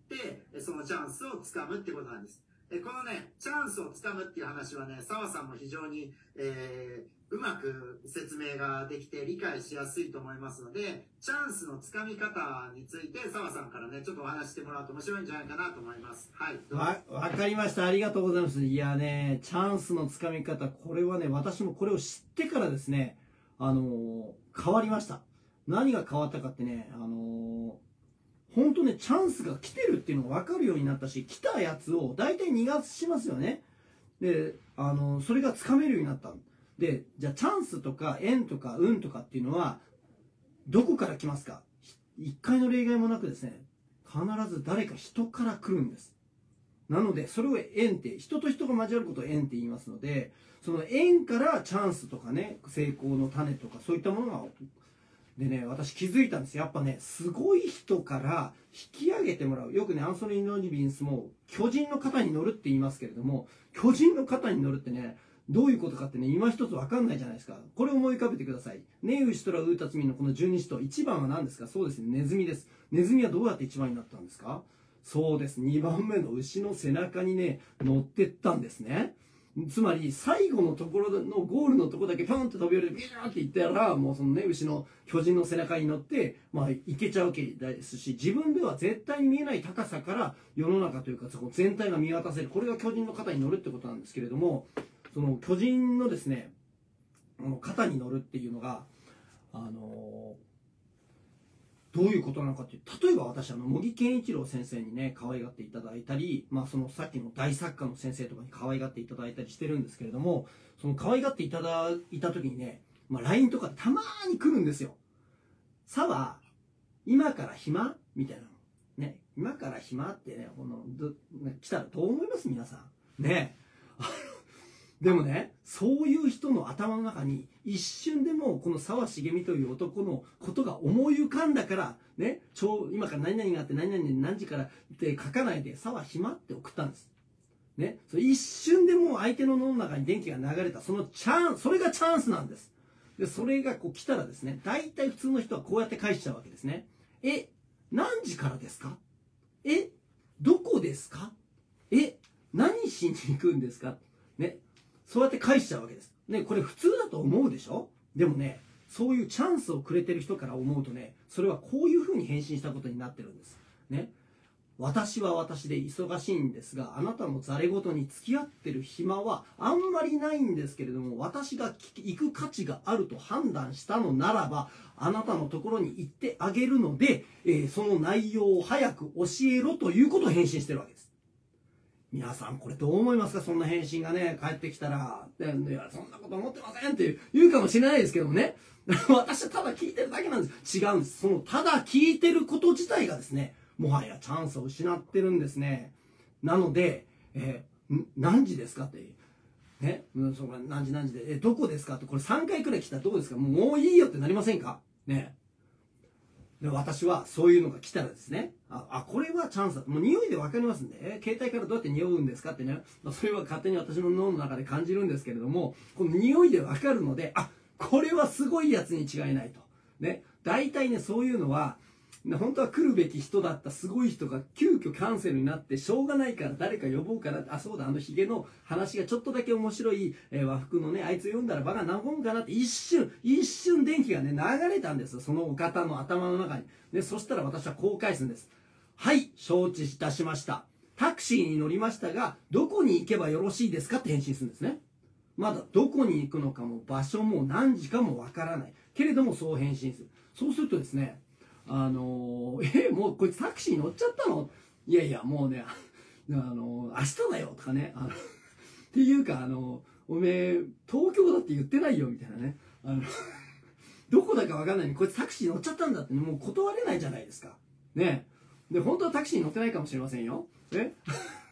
そのチャンスをつかむってことなんです。このね、チャンスをつかむっていう話はね、澤さんも非常に、えー、うまく説明ができて理解しやすいと思いますので、チャンスのつかみ方について澤さんからね、ちょっとお話してもらうと面白いんじゃないかなと思います。はい。 わ、わかりました。ありがとうございます。いやね、チャンスのつかみ方、これはね、私もこれを知ってからですね、あのー、変わりました。何が変わったかってね、あのー、本当ね、チャンスが来てるっていうのが分かるようになったし、来たやつを大体逃がしますよね。で、あのー、それがつかめるようになった。で、じゃあチャンスとか縁とか運とかっていうのは、どこから来ますか？一回の例外もなくですね、必ず誰か人から来るんです。なので、それを縁って、人と人が交わることを縁って言いますので、その縁からチャンスとかね、成功の種とかそういったものが、でね、私気づいたんです。やっぱね、すごい人から引き上げてもらう。よくね、アンソニー・ロビンスも巨人の肩に乗るって言いますけれども、巨人の肩に乗るってね、どういうことかってね、今一つ分かんないじゃないですか。これを思い浮かべてください。ネウシトラウータツミのこの十二使徒、いちばんは何ですか？そうですね、ネズミです。ネズミはどうやっていちばんになったんですか？そうです。にばんめの牛の背中にね、乗ってったんですね。つまり、最後のところのゴールのところだけポンって飛び降りてビューって行ったら、もうそのね、牛の巨人の背中に乗って、まあ、行けちゃうわけですし、自分では絶対に見えない高さから世の中というか、そこ全体が見渡せる。これが巨人の肩に乗るってことなんですけれども、その巨人のですね、肩に乗るっていうのが、あのー、どういうことなのかっていう、例えば私、あの、茂木健一郎先生にね、可愛がっていただいたり、まあ、そのさっきの大作家の先生とかに可愛がっていただいたりしてるんですけれども、その可愛がっていただいた時にね、まあ、ライン とかたまーに来るんですよ。さは、今から暇みたいなの。ね、今から暇ってね、この、ど、来たらどう思います皆さん。ね。でもね、そういう人の頭の中に一瞬でもこの沢茂美という男のことが思い浮かんだから、ね、ちょう今から何々があって何々で何時からって書かないで沢暇って送ったんです。ね、それ一瞬でもう相手の脳の中に電気が流れた、そのチャンス、それがチャンスなんです。で、それがこう来たらですね、大体普通の人はこうやって返しちゃうわけですね。え、何時からですか？え、どこですか？え、何しに行くんですか？ね。そうやって返しちゃうわけです。ね、これ普通だと思うでしょ？でもね、そういうチャンスをくれてる人から思うとね、それはこういう風に返信したことになってるんです。ね。私は私で忙しいんですが、あなたのざれ言に付き合ってる暇はあんまりないんですけれども、私が行く価値があると判断したのならば、あなたのところに行ってあげるので、えー、その内容を早く教えろということを返信してるわけです。皆さんこれどう思いますか？そんな返信がね、返ってきたら、いや、そんなこと思ってませんって言うかもしれないですけどもね。私はただ聞いてるだけなんです。違うんです。その、ただ聞いてること自体がですね、もはやチャンスを失ってるんですね。なので、えー、何時ですかって、ね、その何時何時で、え、どこですかって、これさんかいくらい来たらどうですか？もういいよってなりませんか？ね。で、私はそういうのが来たらですね、あ、あこれはチャンスだ。もう匂いでわかりますんで、え、携帯からどうやって匂うんですかってね、まあ、それは勝手に私の脳の中で感じるんですけれども、この匂いでわかるので、あ、これはすごいやつに違いないと。ね。大体ね、そういうのは、本当は来るべき人だったすごい人が急遽キャンセルになってしょうがないから誰か呼ぼうかなって、あ、そうだ、あのヒゲの話がちょっとだけ面白い、えー、和服のね、あいつ読んだらバカなもんかなって一瞬、一瞬電気がね、流れたんです。そのお方の頭の中に。で、そしたら私はこう返すんです。はい、承知いたしました。タクシーに乗りましたが、どこに行けばよろしいですかって返信するんですね。まだどこに行くのかも場所も何時かもわからない。けれどもそう返信する。そうするとですね、あのー、え、もうこいつタクシー乗っちゃったの？いやいや、もうね、あのー、明日だよとかね、あのっていうか、あのー、おめえ、東京だって言ってないよみたいなね、あのどこだかわかんないのに、こいつタクシー乗っちゃったんだって、もう断れないじゃないですか。ね。で、本当はタクシーに乗ってないかもしれませんよ。ね。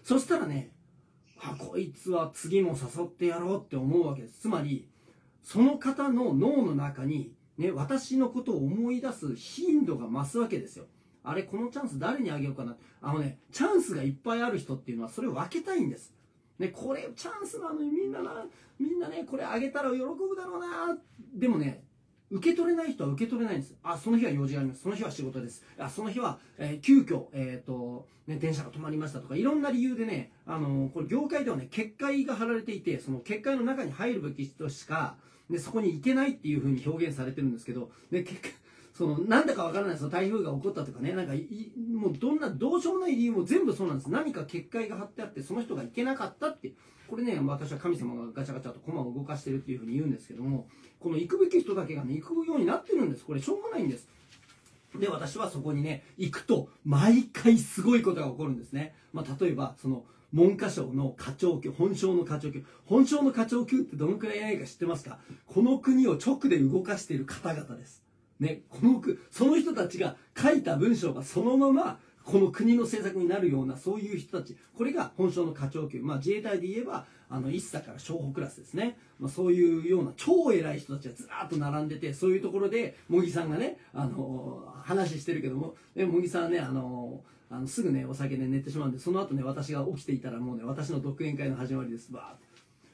そしたらね、あ、こいつは次も誘ってやろうって思うわけです。つまり、その方の脳の中に、ね、私のことを思い出す頻度が増すわけですよ。あれ、このチャンス誰にあげようかな。あのね、チャンスがいっぱいある人っていうのはそれを分けたいんです。ね、これチャンスなのにみんなな、みんなね、これあげたら喜ぶだろうな。でもね、受け取れない人は受け取れないんです。あ、その日は用事があります。その日は仕事です。あ、その日は、えー、急遽、えっ、ー、と、ね、電車が止まりましたとか、いろんな理由でね、あのー、これ業界ではね、結界が張られていて、その結界の中に入るべき人しか、ね、そこに行けないっていう風に表現されてるんですけど、ね、結果、その、なんだかわからないですよ。台風が起こったとかね、なんかい、もうどんな、どうしようもない理由も全部そうなんです。何か結界が張ってあって、その人が行けなかったって。これね、私は神様がガチャガチャと駒を動かしてるっていう風に言うんですけども、この行くべき人だけがね、行くようになってるんです。これしょうがないんです。で、私はそこにね、行くと、毎回すごいことが起こるんですね。まあ、例えば、その、文科省の課長級、本省の課長級。本省の課長級ってどのくらいいないか知ってますか？この国を直で動かしている方々です。ね、この区、その人たちが書いた文章がそのまま、この国の政策になるような、そういう人たち。これが本省の課長級。まあ、自衛隊で言えば、あの、一佐から将補クラスですね。まあ、そういうような超偉い人たちがずらーっと並んでて、そういうところで、茂木さんがね、あのー、話してるけども、ね、茂木さんはね、あのー、あの、すぐね、お酒で寝てしまうんで、その後ね、私が起きていたらもうね、私の独演会の始まりです。バーって。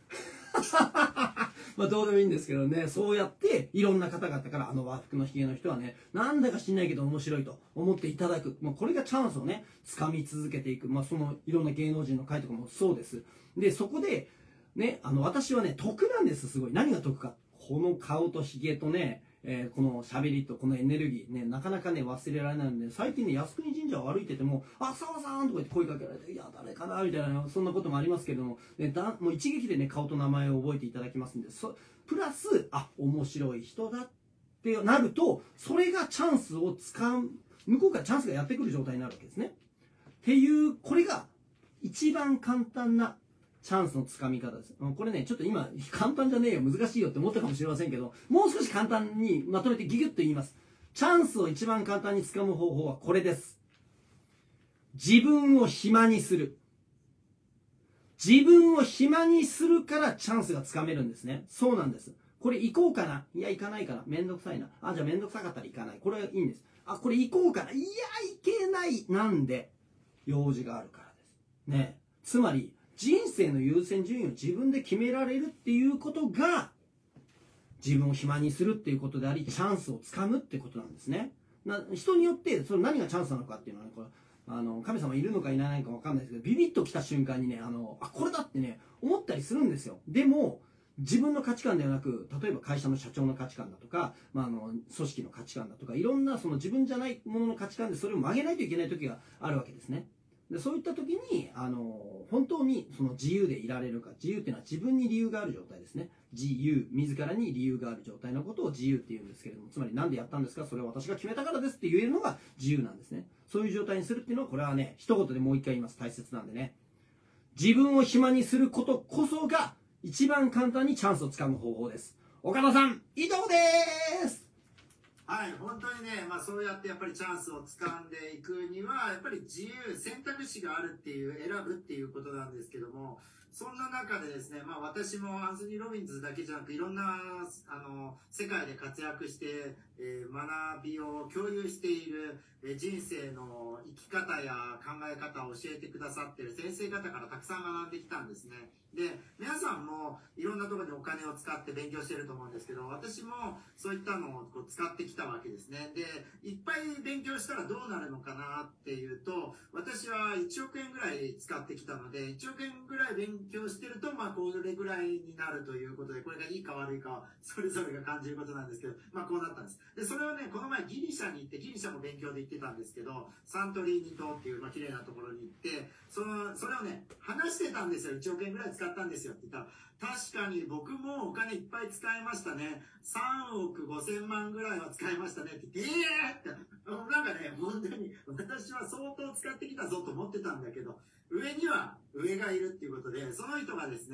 まあどうでもいいんですけどね、そうやっていろんな方々からあの和服のひげの人はね、なんだか知んないけど面白いと思っていただく。もうこれがチャンスをね、掴み続けていく。まあそのいろんな芸能人の会とかもそうです。で、そこで、ね、あの私はね、得なんです、すごい。何が得か。この顔とひげとね、えー、この喋りとこのエネルギーね、なかなかね、忘れられないので、最近ね、靖国神社を歩いてても、あ、澤さんとか言って声かけられて、いや、誰かなみたいな、そんなこともありますけれども、ね、だもう一撃でね、顔と名前を覚えていただきますんで、そプラス、あ、面白い人だってなると、それがチャンスをつかむ、向こうからチャンスがやってくる状態になるわけですね。っていう、これが一番簡単なチャンスのつかみ方です。これね、ちょっと今、簡単じゃねえよ、難しいよって思ったかもしれませんけど、もう少し簡単にまとめてギュギュッと言います。チャンスを一番簡単につかむ方法はこれです。自分を暇にする。自分を暇にするからチャンスがつかめるんですね。そうなんです。これ行こうかな。いや、行かないかな。めんどくさいな。あ、じゃあめんどくさかったら行かない。これはいいんです。あ、これ行こうかな。いや、行けない。なんで、用事があるからです。ね。つまり、人生の優先順位を自分で決められるっていうことが、自分を暇にするっていうことであり、チャンスをつかむっていうことなんですね。な人によって、それ何がチャンスなのかっていうのはね、これあの神様いるのかいないのか分かんないですけど、ビビッと来た瞬間にね、あのあこれだってね思ったりするんですよ。でも自分の価値観ではなく、例えば会社の社長の価値観だとか、まあ、あの組織の価値観だとか、いろんなその自分じゃないものの価値観でそれを曲げないといけない時があるわけですね。でそういった時にあの本当にその自由でいられるか。自由っていうのは自分に理由がある状態ですね。自由、自らに理由がある状態のことを自由って言うんですけれども、つまり何でやったんですか、それは私が決めたからですって言えるのが自由なんですね。そういう状態にするっていうのは、これはね、一言でもう一回言います。大切なんでね。自分を暇にすることこそが一番簡単にチャンスをつかむ方法です。岡田さん、伊藤です。 はい、本当にね、まあそうやってやっぱりチャンスをつかんでいくには、やっぱり自由、選択肢があるっていう、選ぶっていうことなんですけども、そんな中でですね、まあ私もアンソニー・ロビンズだけじゃなく、いろんな、あの、世界で活躍して、えー、学びを共有している、えー、人生の生き方や考え方を教えてくださっている先生方からたくさん学んできたんですね。で、皆さんもいろんなところでお金を使って勉強してると思うんですけど、私もそういったのをこう使ってきたわけですね。で、いっぱい勉強したらどうなるのかなっていうと、私はいちおくえんぐらい使ってきたので、いちおくえんぐらい勉強してると、まあこれぐらいになるということで、これがいいか悪いかはそれぞれが感じることなんですけど、まあこうなったんです。で、それをね、この前ギリシャに行って、ギリシャも勉強で行ってたんですけど、サントリーニ島っていう、まあ綺麗なところに行って、その、それをね、話してたんですよ。いちおくえんぐらい使ったんですよって言ったら、確かに僕もお金いっぱい使いましたね。さんおくごせんまんぐらいは使いましたねって言って、えーって、なんかね、本当に私は相当使ってきたぞと思ってたんだけど、上には上がいるっていうことで、その人がですね、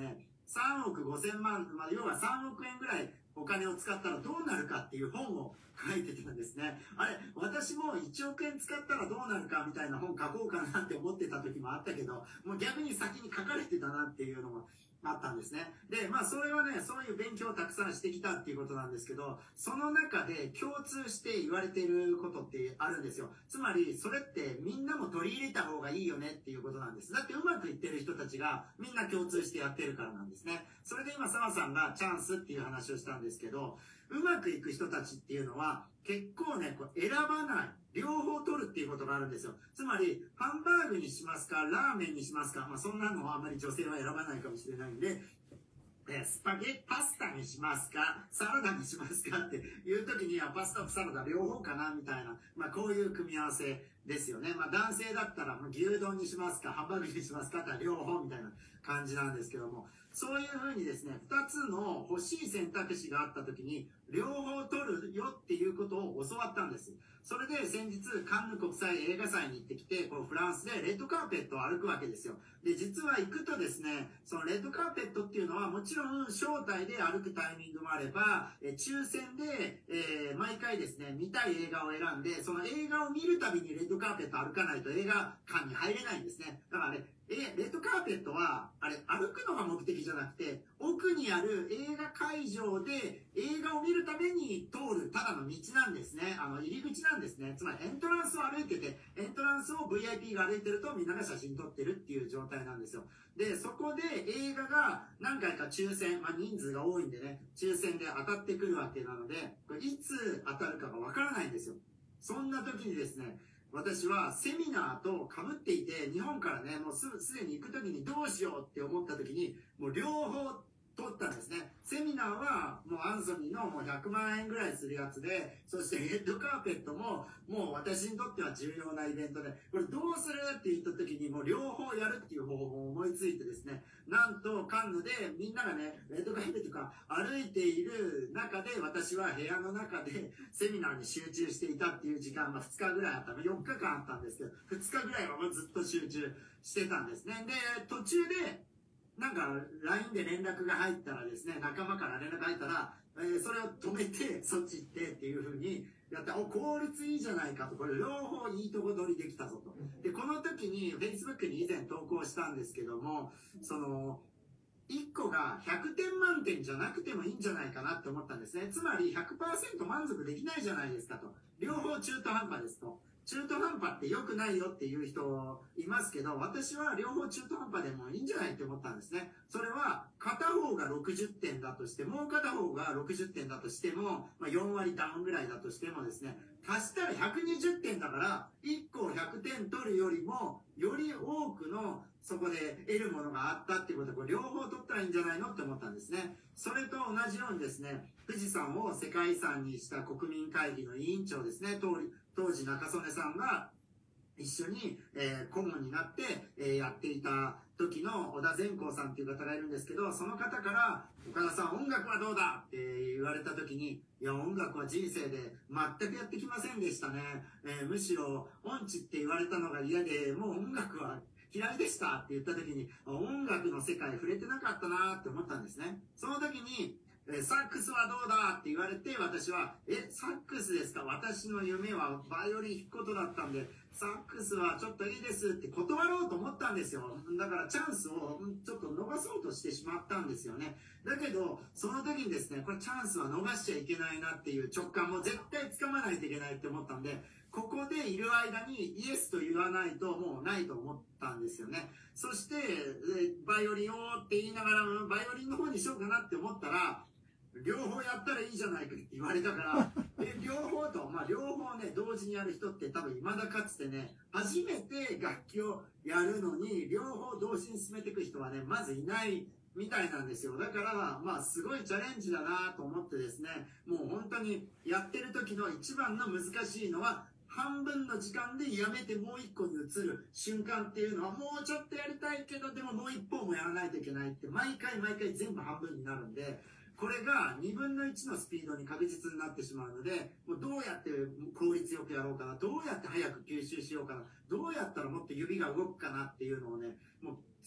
さんおくごせんまん、まあ、要はさんおくえんぐらいお金を使ったらどうなるかっていう本を書いてたんですね。あれ、私もいちおくえん使ったらどうなるかみたいな本書こうかなって思ってた時もあったけど、もう逆に先に書かれてたなっていうのもあったんですね。で、まあそれはね、そういう勉強をたくさんしてきたっていうことなんですけど、その中で共通して言われていることってあるんですよ。つまり、それってみんなも取り入れた方がいいよねっていうことなんです。だってうまくいってる人たちがみんな共通してやってるからなんですね。それで今澤さんがチャンスっていう話をしたんですけど、うまくいく人たちっていうのは結構ね、こう選ばない。両方取るっていうことがあるんですよ。つまり、ハンバーグにしますか、ラーメンにしますか、まあそんなのはあんまり女性は選ばないかもしれないんで、えスパゲッパスタにしますか、サラダにしますかっていう時にはパスタとサラダ両方かなみたいな、まあこういう組み合わせですよね。まあ男性だったら牛丼にしますか、ハンバーグにしますかって両方みたいな感じなんですけども、そういうふうにですね、二つの欲しい選択肢があった時に両方取るよっていうことを教わったんです。それで先日カンヌ国際映画祭に行ってきて、こうフランスでレッドカーペットを歩くわけですよ。で、実は行くとですね、そのレッドカーペットっていうのはもちろん招待で歩くタイミングもあれば、え抽選で、えー、毎回ですね、見たい映画を選んで、その映画を見るたびにレッドカーペット歩かないと映画館に入れないんですね。だからね、え、レッドカーペットは、あれ、歩くのが目的じゃなくて、奥にある映画会場で映画を見るために通るただの道なんですね。あの、入り口なんですね。つまりエントランスを歩いてて、エントランスを ブイアイピー が歩いてるとみんなが写真撮ってるっていう状態なんですよ。で、そこで映画が何回か抽選、まあ人数が多いんでね、抽選で当たってくるわけなので、これいつ当たるかがわからないんですよ。そんな時にですね、私はセミナーと被っていて、日本からね、もうす、すでに行く時にどうしようって思った時に、もう両方取ったんですね。セミナーはもうアンソニーのもうひゃくまんえんぐらいするやつで、そしてレッドカーペットももう私にとっては重要なイベントで、これどうするって言った時にもう両方やるっていう方法を思いついてですね、なんとカンヌでみんながね、レッドカーペットが歩いている中で、私は部屋の中でセミナーに集中していたっていう時間がふつかぐらいあったの、よっかかんあったんですけど、ふつかぐらいはもうずっと集中してたんですね。で、途中でなんか ライン で連絡が入ったらですね、仲間から連絡入ったら、えー、それを止めてそっち行ってっていう風にやって、お、効率いいじゃないかと、これ両方いいとこ取りできたぞと。で、この時に Facebook に以前投稿したんですけども、そのいっこがひゃくてん満点じゃなくてもいいんじゃないかなって思ったんですね。つまり ひゃくパーセント 満足できないじゃないですかと。両方中途半端ですと。中途半端って良くないよっていう人いますけど、私は両方中途半端でもいいんじゃないって思ったんですね。それは片方がろくじゅってんだとして、もう片方がろくじゅってんだとしても、まあ、よんわりダウンぐらいだとしてもですね、足したらひゃくにじゅってんだから、いっこひゃくてん取るよりも、より多くのそこで得るものがあったっていうことで、これ両方取ったらいいんじゃないのって思ったんですね。それと同じようにですね、富士山を世界遺産にした国民会議の委員長ですね、当当時中曽根さんが一緒に、えー、顧問になって、えー、やっていた時の小田善光さんっていう方がいるんですけど、その方から、岡田さん音楽はどうだって言われた時に、いや音楽は人生で全くやってきませんでしたね。えー、むしろ音痴って言われたのが嫌で、もう音楽は嫌いでしたって言った時に、音楽の世界触れてなかったなって思ったんですね。その時に、えサックスはどうだって言われて、私は、え、サックスですか？私の夢はバイオリン弾くことだったんで、サックスはちょっといいですって断ろうと思ったんですよ。だからチャンスをちょっと逃そうとしてしまったんですよね。だけど、その時にですね、これチャンスは逃しちゃいけないなっていう直感も絶対掴まないといけないって思ったんで、ここでいる間にイエスと言わないともうないと思ったんですよね。そして、バイオリンをって言いながら、バイオリンの方にしようかなって思ったら、両方やったらいいじゃないかって言われたから、え、両方と、まあ両方ね、同時にやる人って多分未だかつてね、初めて楽器をやるのに、両方同時に進めていく人はね、まずいないみたいなんですよ。だから、まあすごいチャレンジだなと思ってですね、もう本当にやってる時の一番の難しいのは、半分の時間でやめてもう一個に移る瞬間っていうのは、もうちょっとやりたいけど、でももう一方もやらないといけないって、毎回毎回全部半分になるんで、これがにぶんのいちのスピードに確実になってしまうので、もうどうやって効率よくやろうかな、どうやって早く吸収しようかな、どうやったらもっと指が動くかなっていうのをね、もう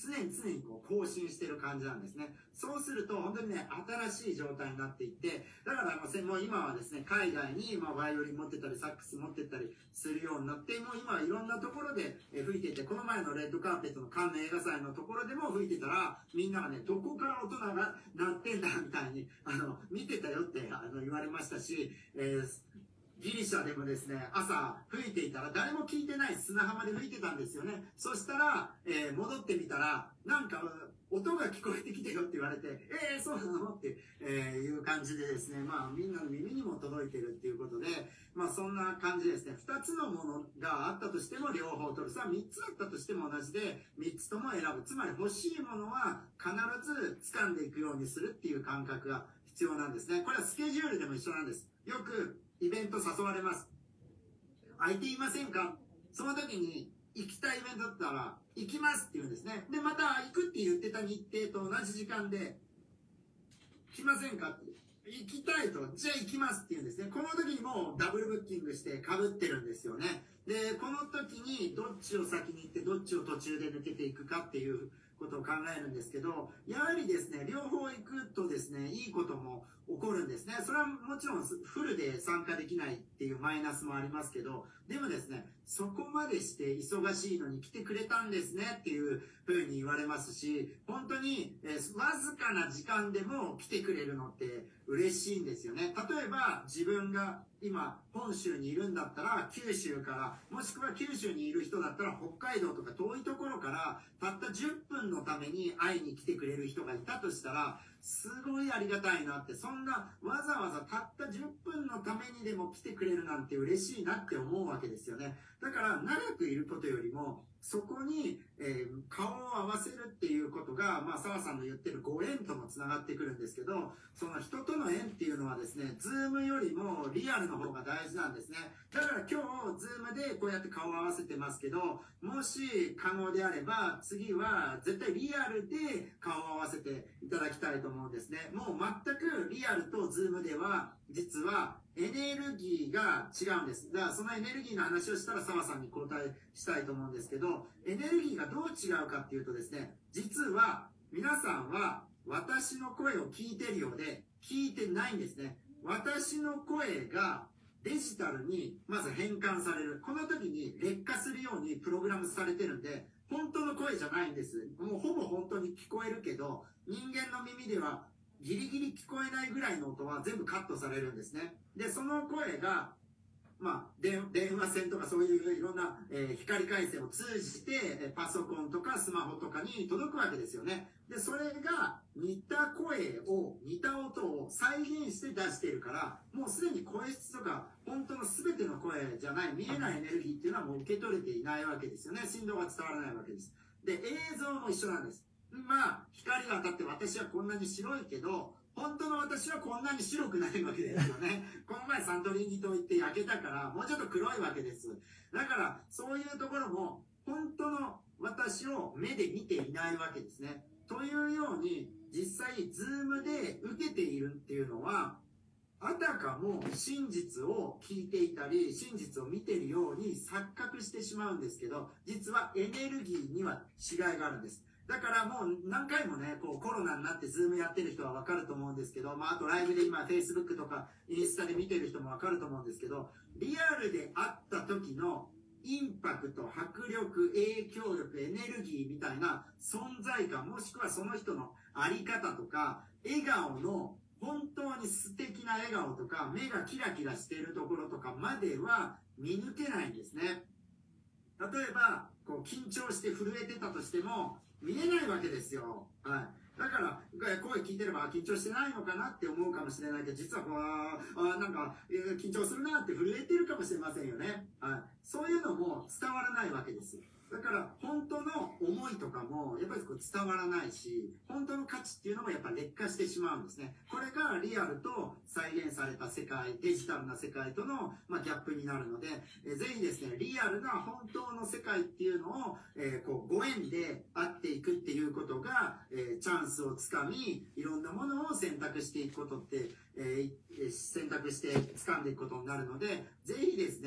常に常にこう更新してる感じなんですね。そうすると本当にね、新しい状態になっていって、だからもう今はですね、海外にまあバイオリン持ってたり、サックス持ってったりするようになって、もう今はいろんなところで吹いていて、この前のレッドカーペットのカンヌ映画祭のところでも吹いてたら、みんながね、どこから音が鳴ってんだみたいに、あの、見てたよってあの言われましたし、えーギリシャでもですね、朝吹いていたら誰も聞いてない砂浜で吹いてたんですよね。そしたら、えー、戻ってみたら、なんか音が聞こえてきてよって言われて、えー、そうなのって、えー、いう感じでですね、まあみんなの耳にも届いてるっていうことで、まあそんな感じですね。二つのものがあったとしても両方取る。さあ三つあったとしても同じで、三つとも選ぶ。つまり欲しいものは必ず掴んでいくようにするっていう感覚が必要なんですね。これはスケジュールでも一緒なんです。よくイベント誘われます。空いていませんか？その時に行きたいイベントだったら行きますって言うんですね。で、また行くって言ってた日程と同じ時間で来ませんかって。行きたいと、じゃあ行きますって言うんですね。この時にもうダブルブッキングして被ってるんですよね。で、この時にどっちを先に行ってどっちを途中で抜けていくかっていうことを考えるんですけど、やはりですね、両方行くとですね、いいことも起こるんですね。それはもちろんフルで参加できないっていうマイナスもありますけど、でもですね、そこまでして忙しいのに来てくれたんですねっていうふうに言われますし、本当に、えー、わずかな時間でも来てくれるのって嬉しいんですよね。例えば自分が今本州にいるんだったら九州から、もしくは九州にいる人だったら北海道とか遠いところからたったじゅっぷんのために会いに来てくれる人がいたとしたら、すごいありがたいなって、そんなわざわざたったじゅっぷんのためにでも来てくれるなんて嬉しいなって思うわけですよね。だから長くいることよりもそこに、えー、顔を合わせるっていうことが、まあ、澤さんの言ってるご縁ともつながってくるんですけど、その人との縁っていうのはですね、ズームよりもリアルの方が大事なんですね。だから今日、ズームでこうやって顔を合わせてますけど、もし可能であれば、次は絶対リアルで顔を合わせていただきたいと思うんですね。もう全くリアルとズームでは、実はエネルギーが違うんです。だからそのエネルギーの話をしたら澤さんに答えしたいと思うんですけど、エネルギーがどう違うかっていうとですね、実は皆さんは私の声を聞いてるようで聞いてないんですね。私の声がデジタルにまず変換される。この時に劣化するようにプログラムされてるんで、本当の声じゃないんです。もうほぼ本当に聞こえるけど、人間の耳ではギリギリ聞こえないぐらいの音は全部カットされるんですね。で、その声が、まあ、電話線とかそういういろんな、えー、光回線を通じて、パソコンとかスマホとかに届くわけですよね。で、それが似た声を、似た音を再現して出しているから、もうすでに声質とか、本当の全ての声じゃない、見えないエネルギーっていうのはもう受け取れていないわけですよね。振動が伝わらないわけです。で、映像も一緒なんです。まあ、光が当たって私はこんなに白いけど、本当の私はこんなに白くないわけですよね。この前サントリーニと言って焼けたから、もうちょっと黒いわけです。だから、そういうところも、本当の私を目で見ていないわけですね。というように、実際、ズームで受けているっていうのは、あたかも真実を聞いていたり、真実を見ているように錯覚してしまうんですけど、実はエネルギーには違いがあるんです。だからもう何回もね、こうコロナになってズームやってる人はわかると思うんですけど、まああとライブで今 Facebook とかインスタで見てる人もわかると思うんですけど、リアルで会った時のインパクト、迫力、影響力、エネルギーみたいな存在感、もしくはその人のあり方とか、笑顔の本当に素敵な笑顔とか、目がキラキラしているところとかまでは見抜けないんですね。例えば、こう緊張して震えてたとしても、見えないわけですよ。はい。だから、声聞いてれば緊張してないのかなって思うかもしれないけど、実はこう、あなんか、緊張するなって震えてるかもしれませんよね。はい。そういうのも伝わらないわけです。だから、本当の思いとかも、やっぱりこう伝わらないし、本当の価値っていうのもやっぱ劣化してしまうんですね。これがリアルと再現された世界、デジタルな世界との、まあ、ギャップになるので、えー、ぜひですね、リアルな本当の世界っていうのを、えー、こう、ご縁で会っていくっていうことが、えー、チャンスをつかみ、いろんなものを選択していくことって、えー、選択して掴んでいくことになるので、ぜひですね、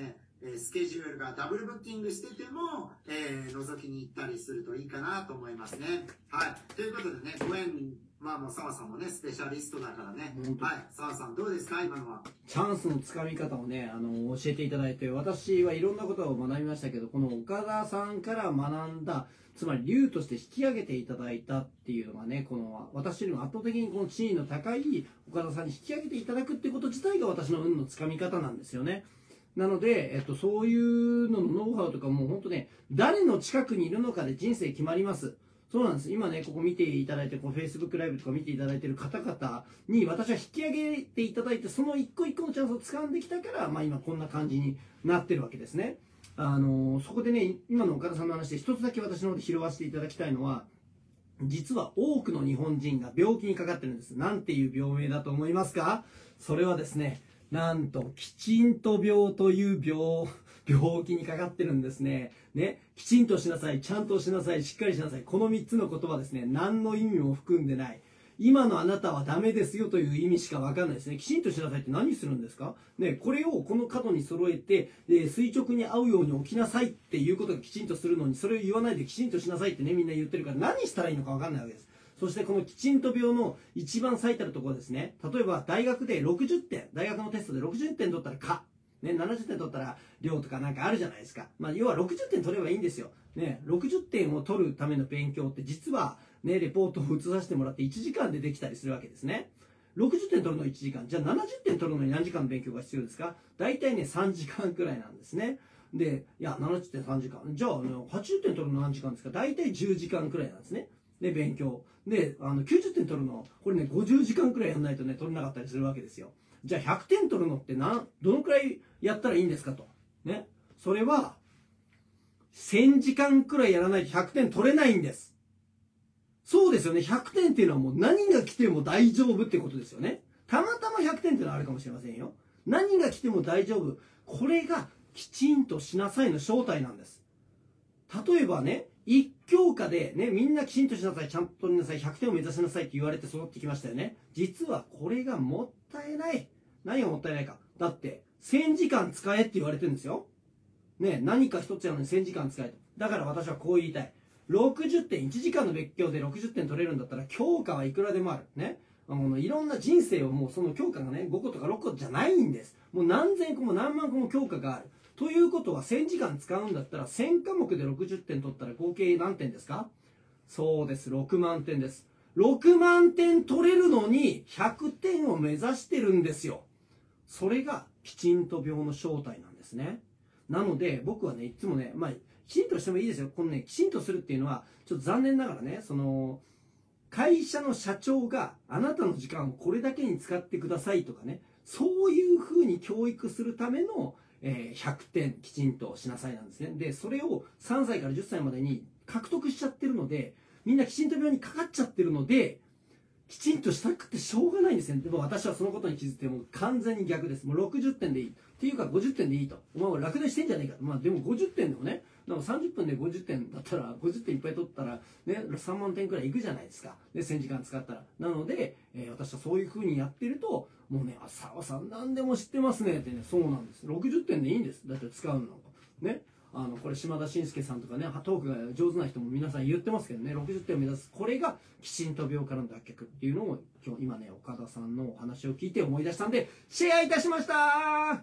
えー、スケジュールがダブルブッキングしてても、えー、覗きに行ったりするといいかなと思いますね。はい。ということでね、ご縁、まあもう澤さんもね、スペシャリストだからね。はい。澤さんどうですか、今のは。 チャンスのつかみ方をね、あの、教えていただいて、私はいろんなことを学びましたけど、この岡田さんから学んだ、つまり竜として引き上げていただいたっていうのがね、この私よりも圧倒的にこの地位の高い岡田さんに引き上げていただくっていうこと自体が私の運のつかみ方なんですよね。なので、えっと、そういうののノウハウとかも本当ね、誰の近くにいるのかで人生決まります。そうなんです。今ね、ここ見ていただいて、この Facebook ライブとか見ていただいている方々に私は引き上げていただいて、その一個一個のチャンスを掴んできたから、まあ今こんな感じになってるわけですね。あのー、そこでね、今の岡田さんの話で一つだけ私の方で拾わせていただきたいのは、実は多くの日本人が病気にかかってるんです。なんていう病名だと思いますか？それはですね、なんと、きちんと病という病、病気にかかってるんですね。ね、きちんとしなさい、ちゃんとしなさい、しっかりしなさい。このみっつの言葉ですね、何の意味も含んでない。今のあなたはダメですよという意味しかわかんないですね。きちんとしなさいって何するんですかね、これをこの角に揃えて、で垂直に合うように置きなさいっていうことがきちんとするのに、それを言わないできちんとしなさいってね、みんな言ってるから何したらいいのかわかんないわけです。そしてこのきちんと病の一番最たるところですね。例えば大学でろくじゅってん、大学のテストでろくじゅってん取ったらか。ね、ななじゅってん取ったら量とかなんかあるじゃないですか。まあ要はろくじゅってん取ればいいんですよ。ね、ろくじゅってんを取るための勉強って実はね、レポートを写させてもらっていちじかんでできたりするわけですね。ろくじゅってん取るのいちじかん。じゃあななじゅってん取るのに何時間の勉強が必要ですか？大体ね、さんじかんくらいなんですね。で、いや、ななじゅってんさんじかん。じゃあ、はちじゅってん取るの何時間ですか？大体じゅうじかんくらいなんですね。で、勉強。で、あの、きゅうじゅってん取るの、これね、ごじゅうじかんくらいやんないとね、取れなかったりするわけですよ。じゃあ、ひゃくてん取るのってな、どのくらいやったらいいんですかと。ね。それは、せんじかんくらいやらないとひゃくてん取れないんです。そうですよね。ひゃくてんっていうのはもう何が来ても大丈夫ってことですよね。たまたまひゃくてんっていうのはあるかもしれませんよ。何が来ても大丈夫。これがきちんとしなさいの正体なんです。例えばね、一教科でね、みんなきちんとしなさい、ちゃんと取りなさい、ひゃくてんを目指しなさいって言われて育ってきましたよね。実はこれがもったいない。何がもったいないか。だって、せんじかん使えって言われてるんですよ。ね、何か一つやのにせんじかん使えと。だから私はこう言いたい。ろくじゅってん、いちじかんの勉強でろくじゅってん取れるんだったら、教科はいくらでもある。ね。あの、いろんな人生をもうその教科がね、ごことかろっこじゃないんです。もう何千個も何万個も教科がある。ということはせんじかん使うんだったらせんかもくでろくじゅってん取ったら合計何点ですか？そうです、ろくまんてんです。ろくまんてん取れるのにひゃくてんを目指してるんですよ。それがきちんと病の正体なんですね。なので僕はね、いつもね、まあ、きちんとしてもいいですよ。このね、きちんとするっていうのは、ちょっと残念ながらね、その、会社の社長があなたの時間をこれだけに使ってくださいとかね、そういうふうに教育するためのえー、ひゃくてんきちんとしなさいなんですね。で、それをさんさいからじゅっさいまでに獲得しちゃってるので、みんなきちんと病にかかっちゃってるので、きちんとしたくてしょうがないんですね。でも私はそのことに気づいてもう完全に逆です。もうろくじゅってんでいい。っていうかごじゅってんでいいと。お前は落第してんじゃねえかと。まあでもごじゅってんでもね、なんかさんじゅっぷんでごじゅってんだったら、ごじゅってんいっぱい取ったら、ね、さんまんてんくらいいくじゃないですか。で、せんじかん使ったら。なので、えー、私はそういう風にやってると、もうね、あ、澤さん何でも知ってますねってね、そうなんです。ろくじゅってんでいいんです。だって使うの。ね。あの、これ島田紳介さんとかね、トークが上手な人も皆さん言ってますけどね、ろくじゅってんを目指す。これが、きちんと病からの脱却っていうのを、今日、今ね、岡田さんのお話を聞いて思い出したんで、シェアいたしました。はい。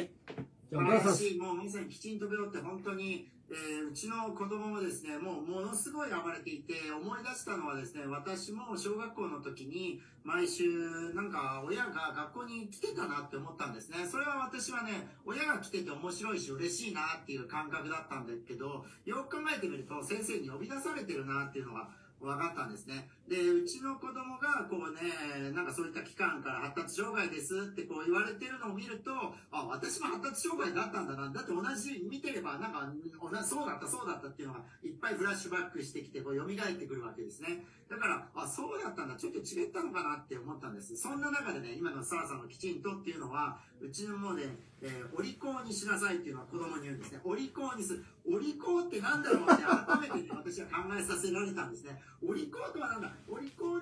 じゃあ、岡田さん。もうまさにきちんと病って本当に、えー、うちの子供もですね、もうものすごい暴れていて、思い出したのはですね、私も小学校の時に、毎週、なんか親が学校に来てたなって思ったんですね。それは私はね、親が来てて面白いし嬉しいなっていう感覚だったんですけど、よく考えてみると先生に呼び出されてるなっていうのが分かったんですね。で、うちの子供がこうね、なんかそういった機関から発達障害ですってこう言われてるのを見ると、あ、私も発達障害だったんだな。だって同じ見てればなんか、そうだったそうだったっていうのがいっぱいフラッシュバックしてきてこう蘇ってくるわけですね。だから、あ、そうだったんだ。ちょっと違ったのかなって思ったんです。そんな中でね、今の澤さんのきちんとっていうのは、うちのもうね、えー、お利口にしなさいっていうのは子供に言うんですね。お利口にする。お利口ってなんだろうって改めて、ね、私は考えさせられたんですね。お利口とはなんだ。お利口に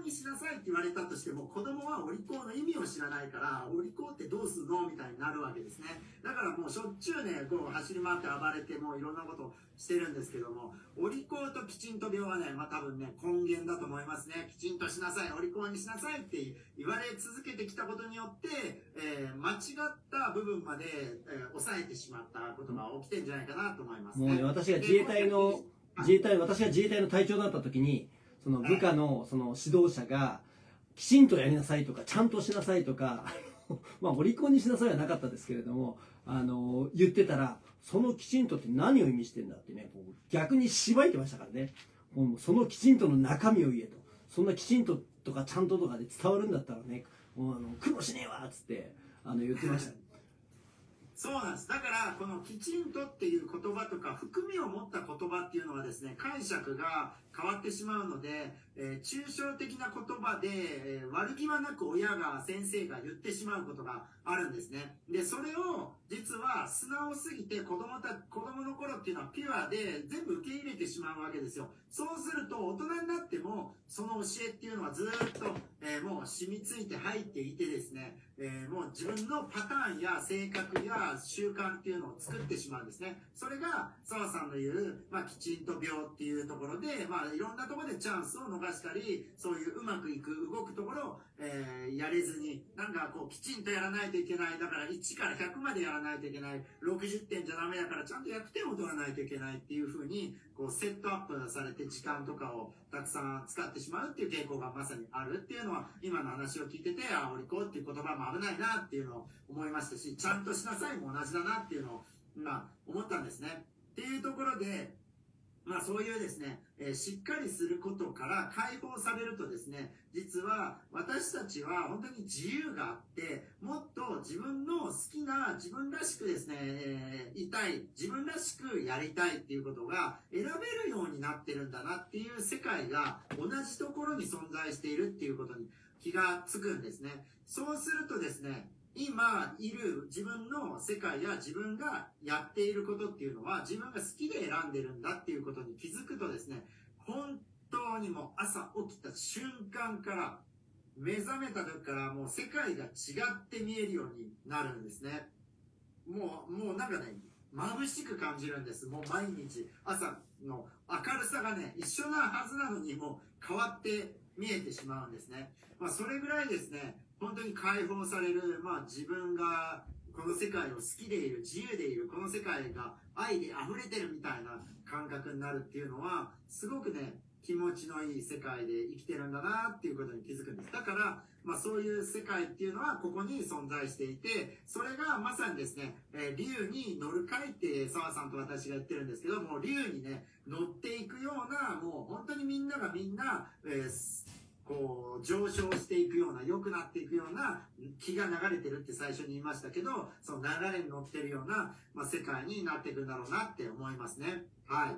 にしなさいって言われたとしても、子供はお利口の意味を知らないから、お利口ってどうすんのみたいになるわけですね。だからもうしょっちゅうね、こう走り回って暴れて、もういろんなことをしてるんですけども、お利口ときちんと病はね、まあ多分ね、根源だと思いますね。きちんとしなさい、お利口にしなさいって言われ続けてきたことによって、えー、間違った部分まで、えー、抑えてしまったことが起きてんじゃないかなと思いますね。 もうね、私が自衛隊の、自衛隊、私が自衛隊の隊長だった時に、その部下のその指導者が、きちんとやりなさいとか、ちゃんとしなさいとか、まあ、お利口にしなさいはなかったですけれども、あの、言ってたら、そのきちんとって何を意味してんだってね、逆にしばいてましたからね。もうそのきちんとの中身を言えと。そんなきちんととかちゃんととかで伝わるんだったらね、もうあの苦労しねえわっつってあの言ってました。 そうなんです。だから、このきちんとっていう言葉とか、含みを持った言葉っていうのはですね、解釈が変わってしまうので、えー、抽象的な言葉で、えー、悪気はなく親が、先生が言ってしまうことがあるんですね。で、それを、実は素直すぎて子供た、子供の頃っていうのはピュアで全部受け入れてしまうわけですよ。そうすると、大人になっても、その教えっていうのはずっと、えー、もう染みついて入っていてですね、えー、もう自分のパターンや性格や習慣っていうのを作ってしまうんですね。それが澤さんの言う、まあ、きちんと病っていうところで、まあ、いろんなところでチャンスを逃したり、そういううまくいく動くところを、えー、やれずに、なんかこうきちんとやらないといけない。だからいちからひゃくまでやらないといけない。ろくじゅってんじゃダメだからちゃんとひゃくてんを取らないといけないっていうふうにこうセットアップされて時間とかをたくさん使ってしまうっていう傾向がまさにあるっていうのは、今の話を聞いてて、あ、お利口っていう言葉も危ないなっていうのを思いましたし、ちゃんとしなさいも同じだなっていうのを今思ったんですね。っていうところで、まあそういうですね、えー、しっかりすることから解放されるとですね、実は私たちは本当に自由があって、もっと自分の好きな自分らしくですね、えー、いたい、自分らしくやりたいっていうことが選べるようになってるんだなっていう世界が同じところに存在しているっていうことに気がつくんですね。そうするとですね、今いる自分の世界や自分がやっていることっていうのは自分が好きで選んでるんだっていうことに気づくとですね、本当にもう朝起きた瞬間から目覚めた時からもう世界が違って見えるようになるんですね。もう、もうなんかね、眩しく感じるんです。もう毎日朝の明るさがね、一緒なはずなのにもう変わって見えてしまうんですね。まあそれぐらいですね、本当に解放される、まあ自分がこの世界を好きでいる、自由でいる、この世界が愛で溢れてるみたいな感覚になるっていうのは、すごくね、気持ちのいい世界で生きてるんだなっていうことに気づくんです。だから、まあそういう世界っていうのはここに存在していて、それがまさにですね、えー、竜に乗る会って澤さんと私が言ってるんですけども、竜にね、乗っていくような、もう本当にみんながみんな、えーこう上昇していくような、良くなっていくような気が流れてるって最初に言いましたけど、その流れに乗ってるような、まあ、世界になっていくんだろうなって思いますね。はい。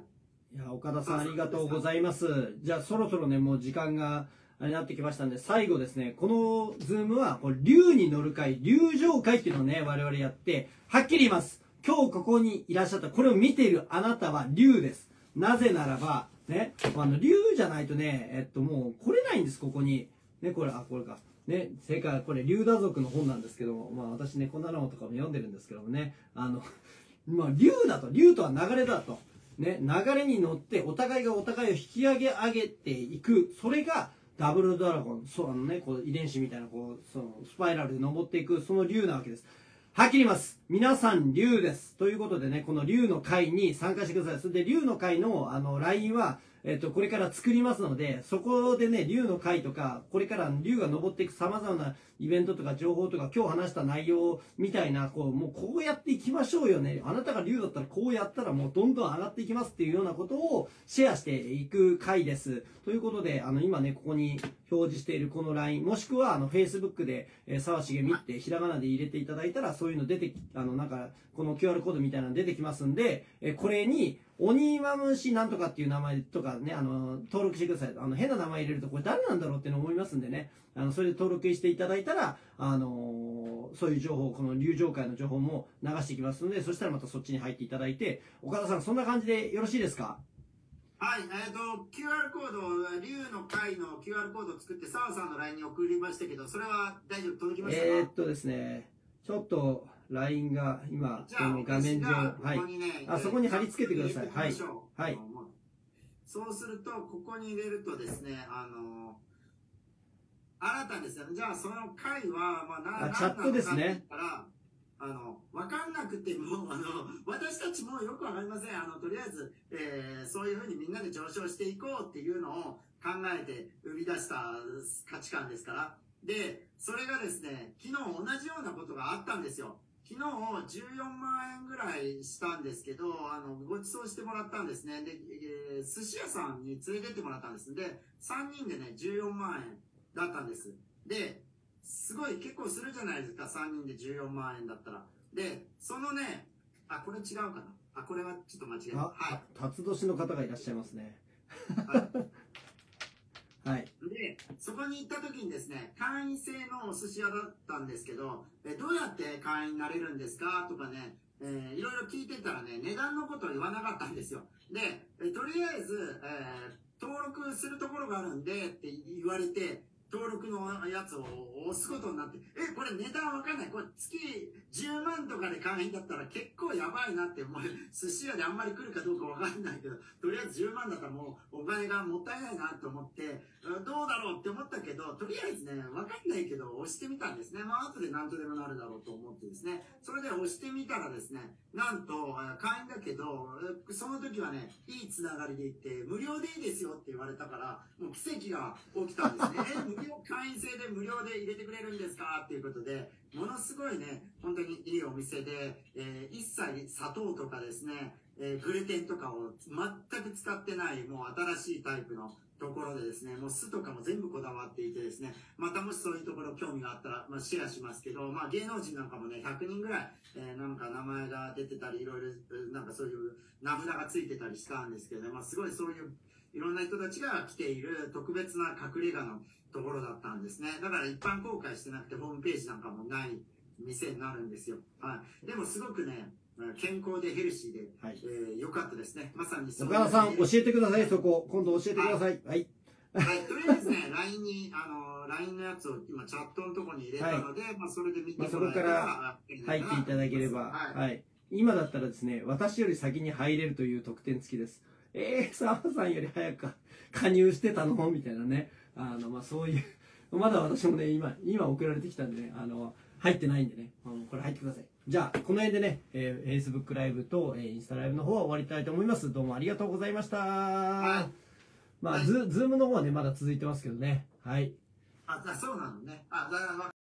いや、岡田さんありがとうございます。じゃあそろそろね、もう時間があれになってきましたんで、最後ですね、このズームはこれ竜に乗る会、竜上会っていうのをね、我々やって、はっきり言います。今日ここにいらっしゃった、これを見ているあなたは竜です。なぜならば、ね、あの、竜じゃないとね、えっと、もう来れないんです、ここに。ね、これ、あ、これか。ね、正解はこれ、竜打族の本なんですけども、まあ私ね、こんなのとかも読んでるんですけどもね、あの、まあ、竜だと、竜とは流れだと。ね、流れに乗って、お互いがお互いを引き上げ上げていく。それが、ダブルドラゴン、そう、あのね、こう、遺伝子みたいな、こう、その、スパイラルで登っていく、その竜なわけです。はっきり言います。皆さん、竜です。ということでね、この竜の会に参加してください。それで、竜の会の、あの、ライン は、えっと、これから作りますので、そこでね、竜の会とか、これから竜が登っていく様々なイベントとか情報とか、今日話した内容みたいな、こう、もうこうやっていきましょうよね。あなたが竜だったらこうやったらもうどんどん上がっていきますっていうようなことをシェアしていく会です。ということで、あの、今ね、ここに表示しているこの ライン、もしくは、あの、Facebook で、えー、沢重みってひらがなで入れていただいたら、そういうの出てき、あの、なんか、この キューアール コードみたいなの出てきますんで、えー、これに、オニワムシなんとかっていう名前とかね、あの、登録してください。あの、変な名前入れるとこれ誰なんだろうっての思いますんでね、あの、それで登録していただいたら、あのー、そういう情報、この竜上会の情報も流していきますので、そしたらまたそっちに入っていただいて、岡田さん、そんな感じでよろしいですか？ はい、えっ、ー、と、キューアール コード、竜の会の キューアール コードを作って、澤さんの ライン に送りましたけど、それは大丈夫、届きましたか？ えー、っとですね、ちょっと ライン が今、この画面上、はい。 ね、 あ、そこに貼り付けてください。はい。はい。 そうすると、ここに入れるとですね、あの、新たですよね。じゃあ、その会は、まあ、な、 あ、チャットですね。 あの、わかんなくても、あの、私たちもよくわかりません。あの、とりあえず、えー、そういうふうにみんなで上昇していこうっていうのを考えて生み出した価値観ですから。で、それがですね、昨日同じようなことがあったんですよ。昨日じゅうよんまんえんぐらいしたんですけど、あの、ご馳走してもらったんですね。で、えー、寿司屋さんに連れてってもらったんです。で、さんにんでね、じゅうよんまんえんだったんです。で、すごい結構するじゃないですか、さんにんでじゅうよんまんえんだったら。で、そのね、あ、これ違うかな。あ、これはちょっと間違えた。はい。 辰年の方がいらっしゃいますね。 はい。 はい。 で、そこに行った時にですね、会員制のお寿司屋だったんですけど、えどうやって会員になれるんですかとかね、えー、いろいろ聞いてたらね、値段のことを言わなかったんですよ。で、えとりあえず、えー、登録するところがあるんでって言われて、登録のやつを押すことになって、え、これ値段わかんない。これ月じゅうまんとかで会員だったら結構やばいなって、もう寿司屋であんまり来るかどうかわかんないけど、とりあえずじゅうまんだったらもうお金がもったいないなと思って、どうだろうって思ったけど、とりあえずね、わかんないけど押してみたんですね。まあ後で何とでもなるだろうと思ってですね。それで押してみたらですね、なんと会員だけど、その時はね、いいつながりでいって、無料でいいですよって言われたから、もう奇跡が起きたんですね。え、無料会員制で無料で入れてくれるんですかっていうことで、ものすごいね、本当にいいお店で、えー、一切砂糖とかですね、えー、グルテンとかを全く使ってない、もう新しいタイプのところでですね、もう酢とかも全部こだわっていてですね、またもしそういうところ興味があったら、まあ、シェアしますけど、まあ芸能人なんかもね、ひゃくにんぐらい、えー、なんか名前が出てたり、いろいろ、なんかそういう名札がついてたりしたんですけどね、まあすごいそういういろんな人たちが来ている特別な隠れ家のところだったんですね。だから一般公開してなくてホームページなんかもない店になるんですよ。はい。でもすごくね、健康でヘルシーで、はい、えー、よかったですね。まさにそう。岡田さん、教えてください、そこ。今度教えてください。はい。 はい。はい、とりあえずね、ライン に、あの、ライン のやつを今チャットのところに入れたので、はい、まあそれで見てもらえたら、まあ、そこから入っていただければ、はい。はい。今だったらですね、私より先に入れるという特典付きです。えー、澤さんより早く加入してたのみたいなね。あの、まあ、そういう、まだ私もね、今、今送られてきたんでね、あの、入ってないんでね、あのこれ入ってください。じゃあ、この辺でね、えー、Facebook ライブと、えー、インスタライブの方は終わりたいと思います。どうもありがとうございました。はい、まあ、ズ、ズームの方はね、まだ続いてますけどね。はい。 あ、そうなのね。あ、だから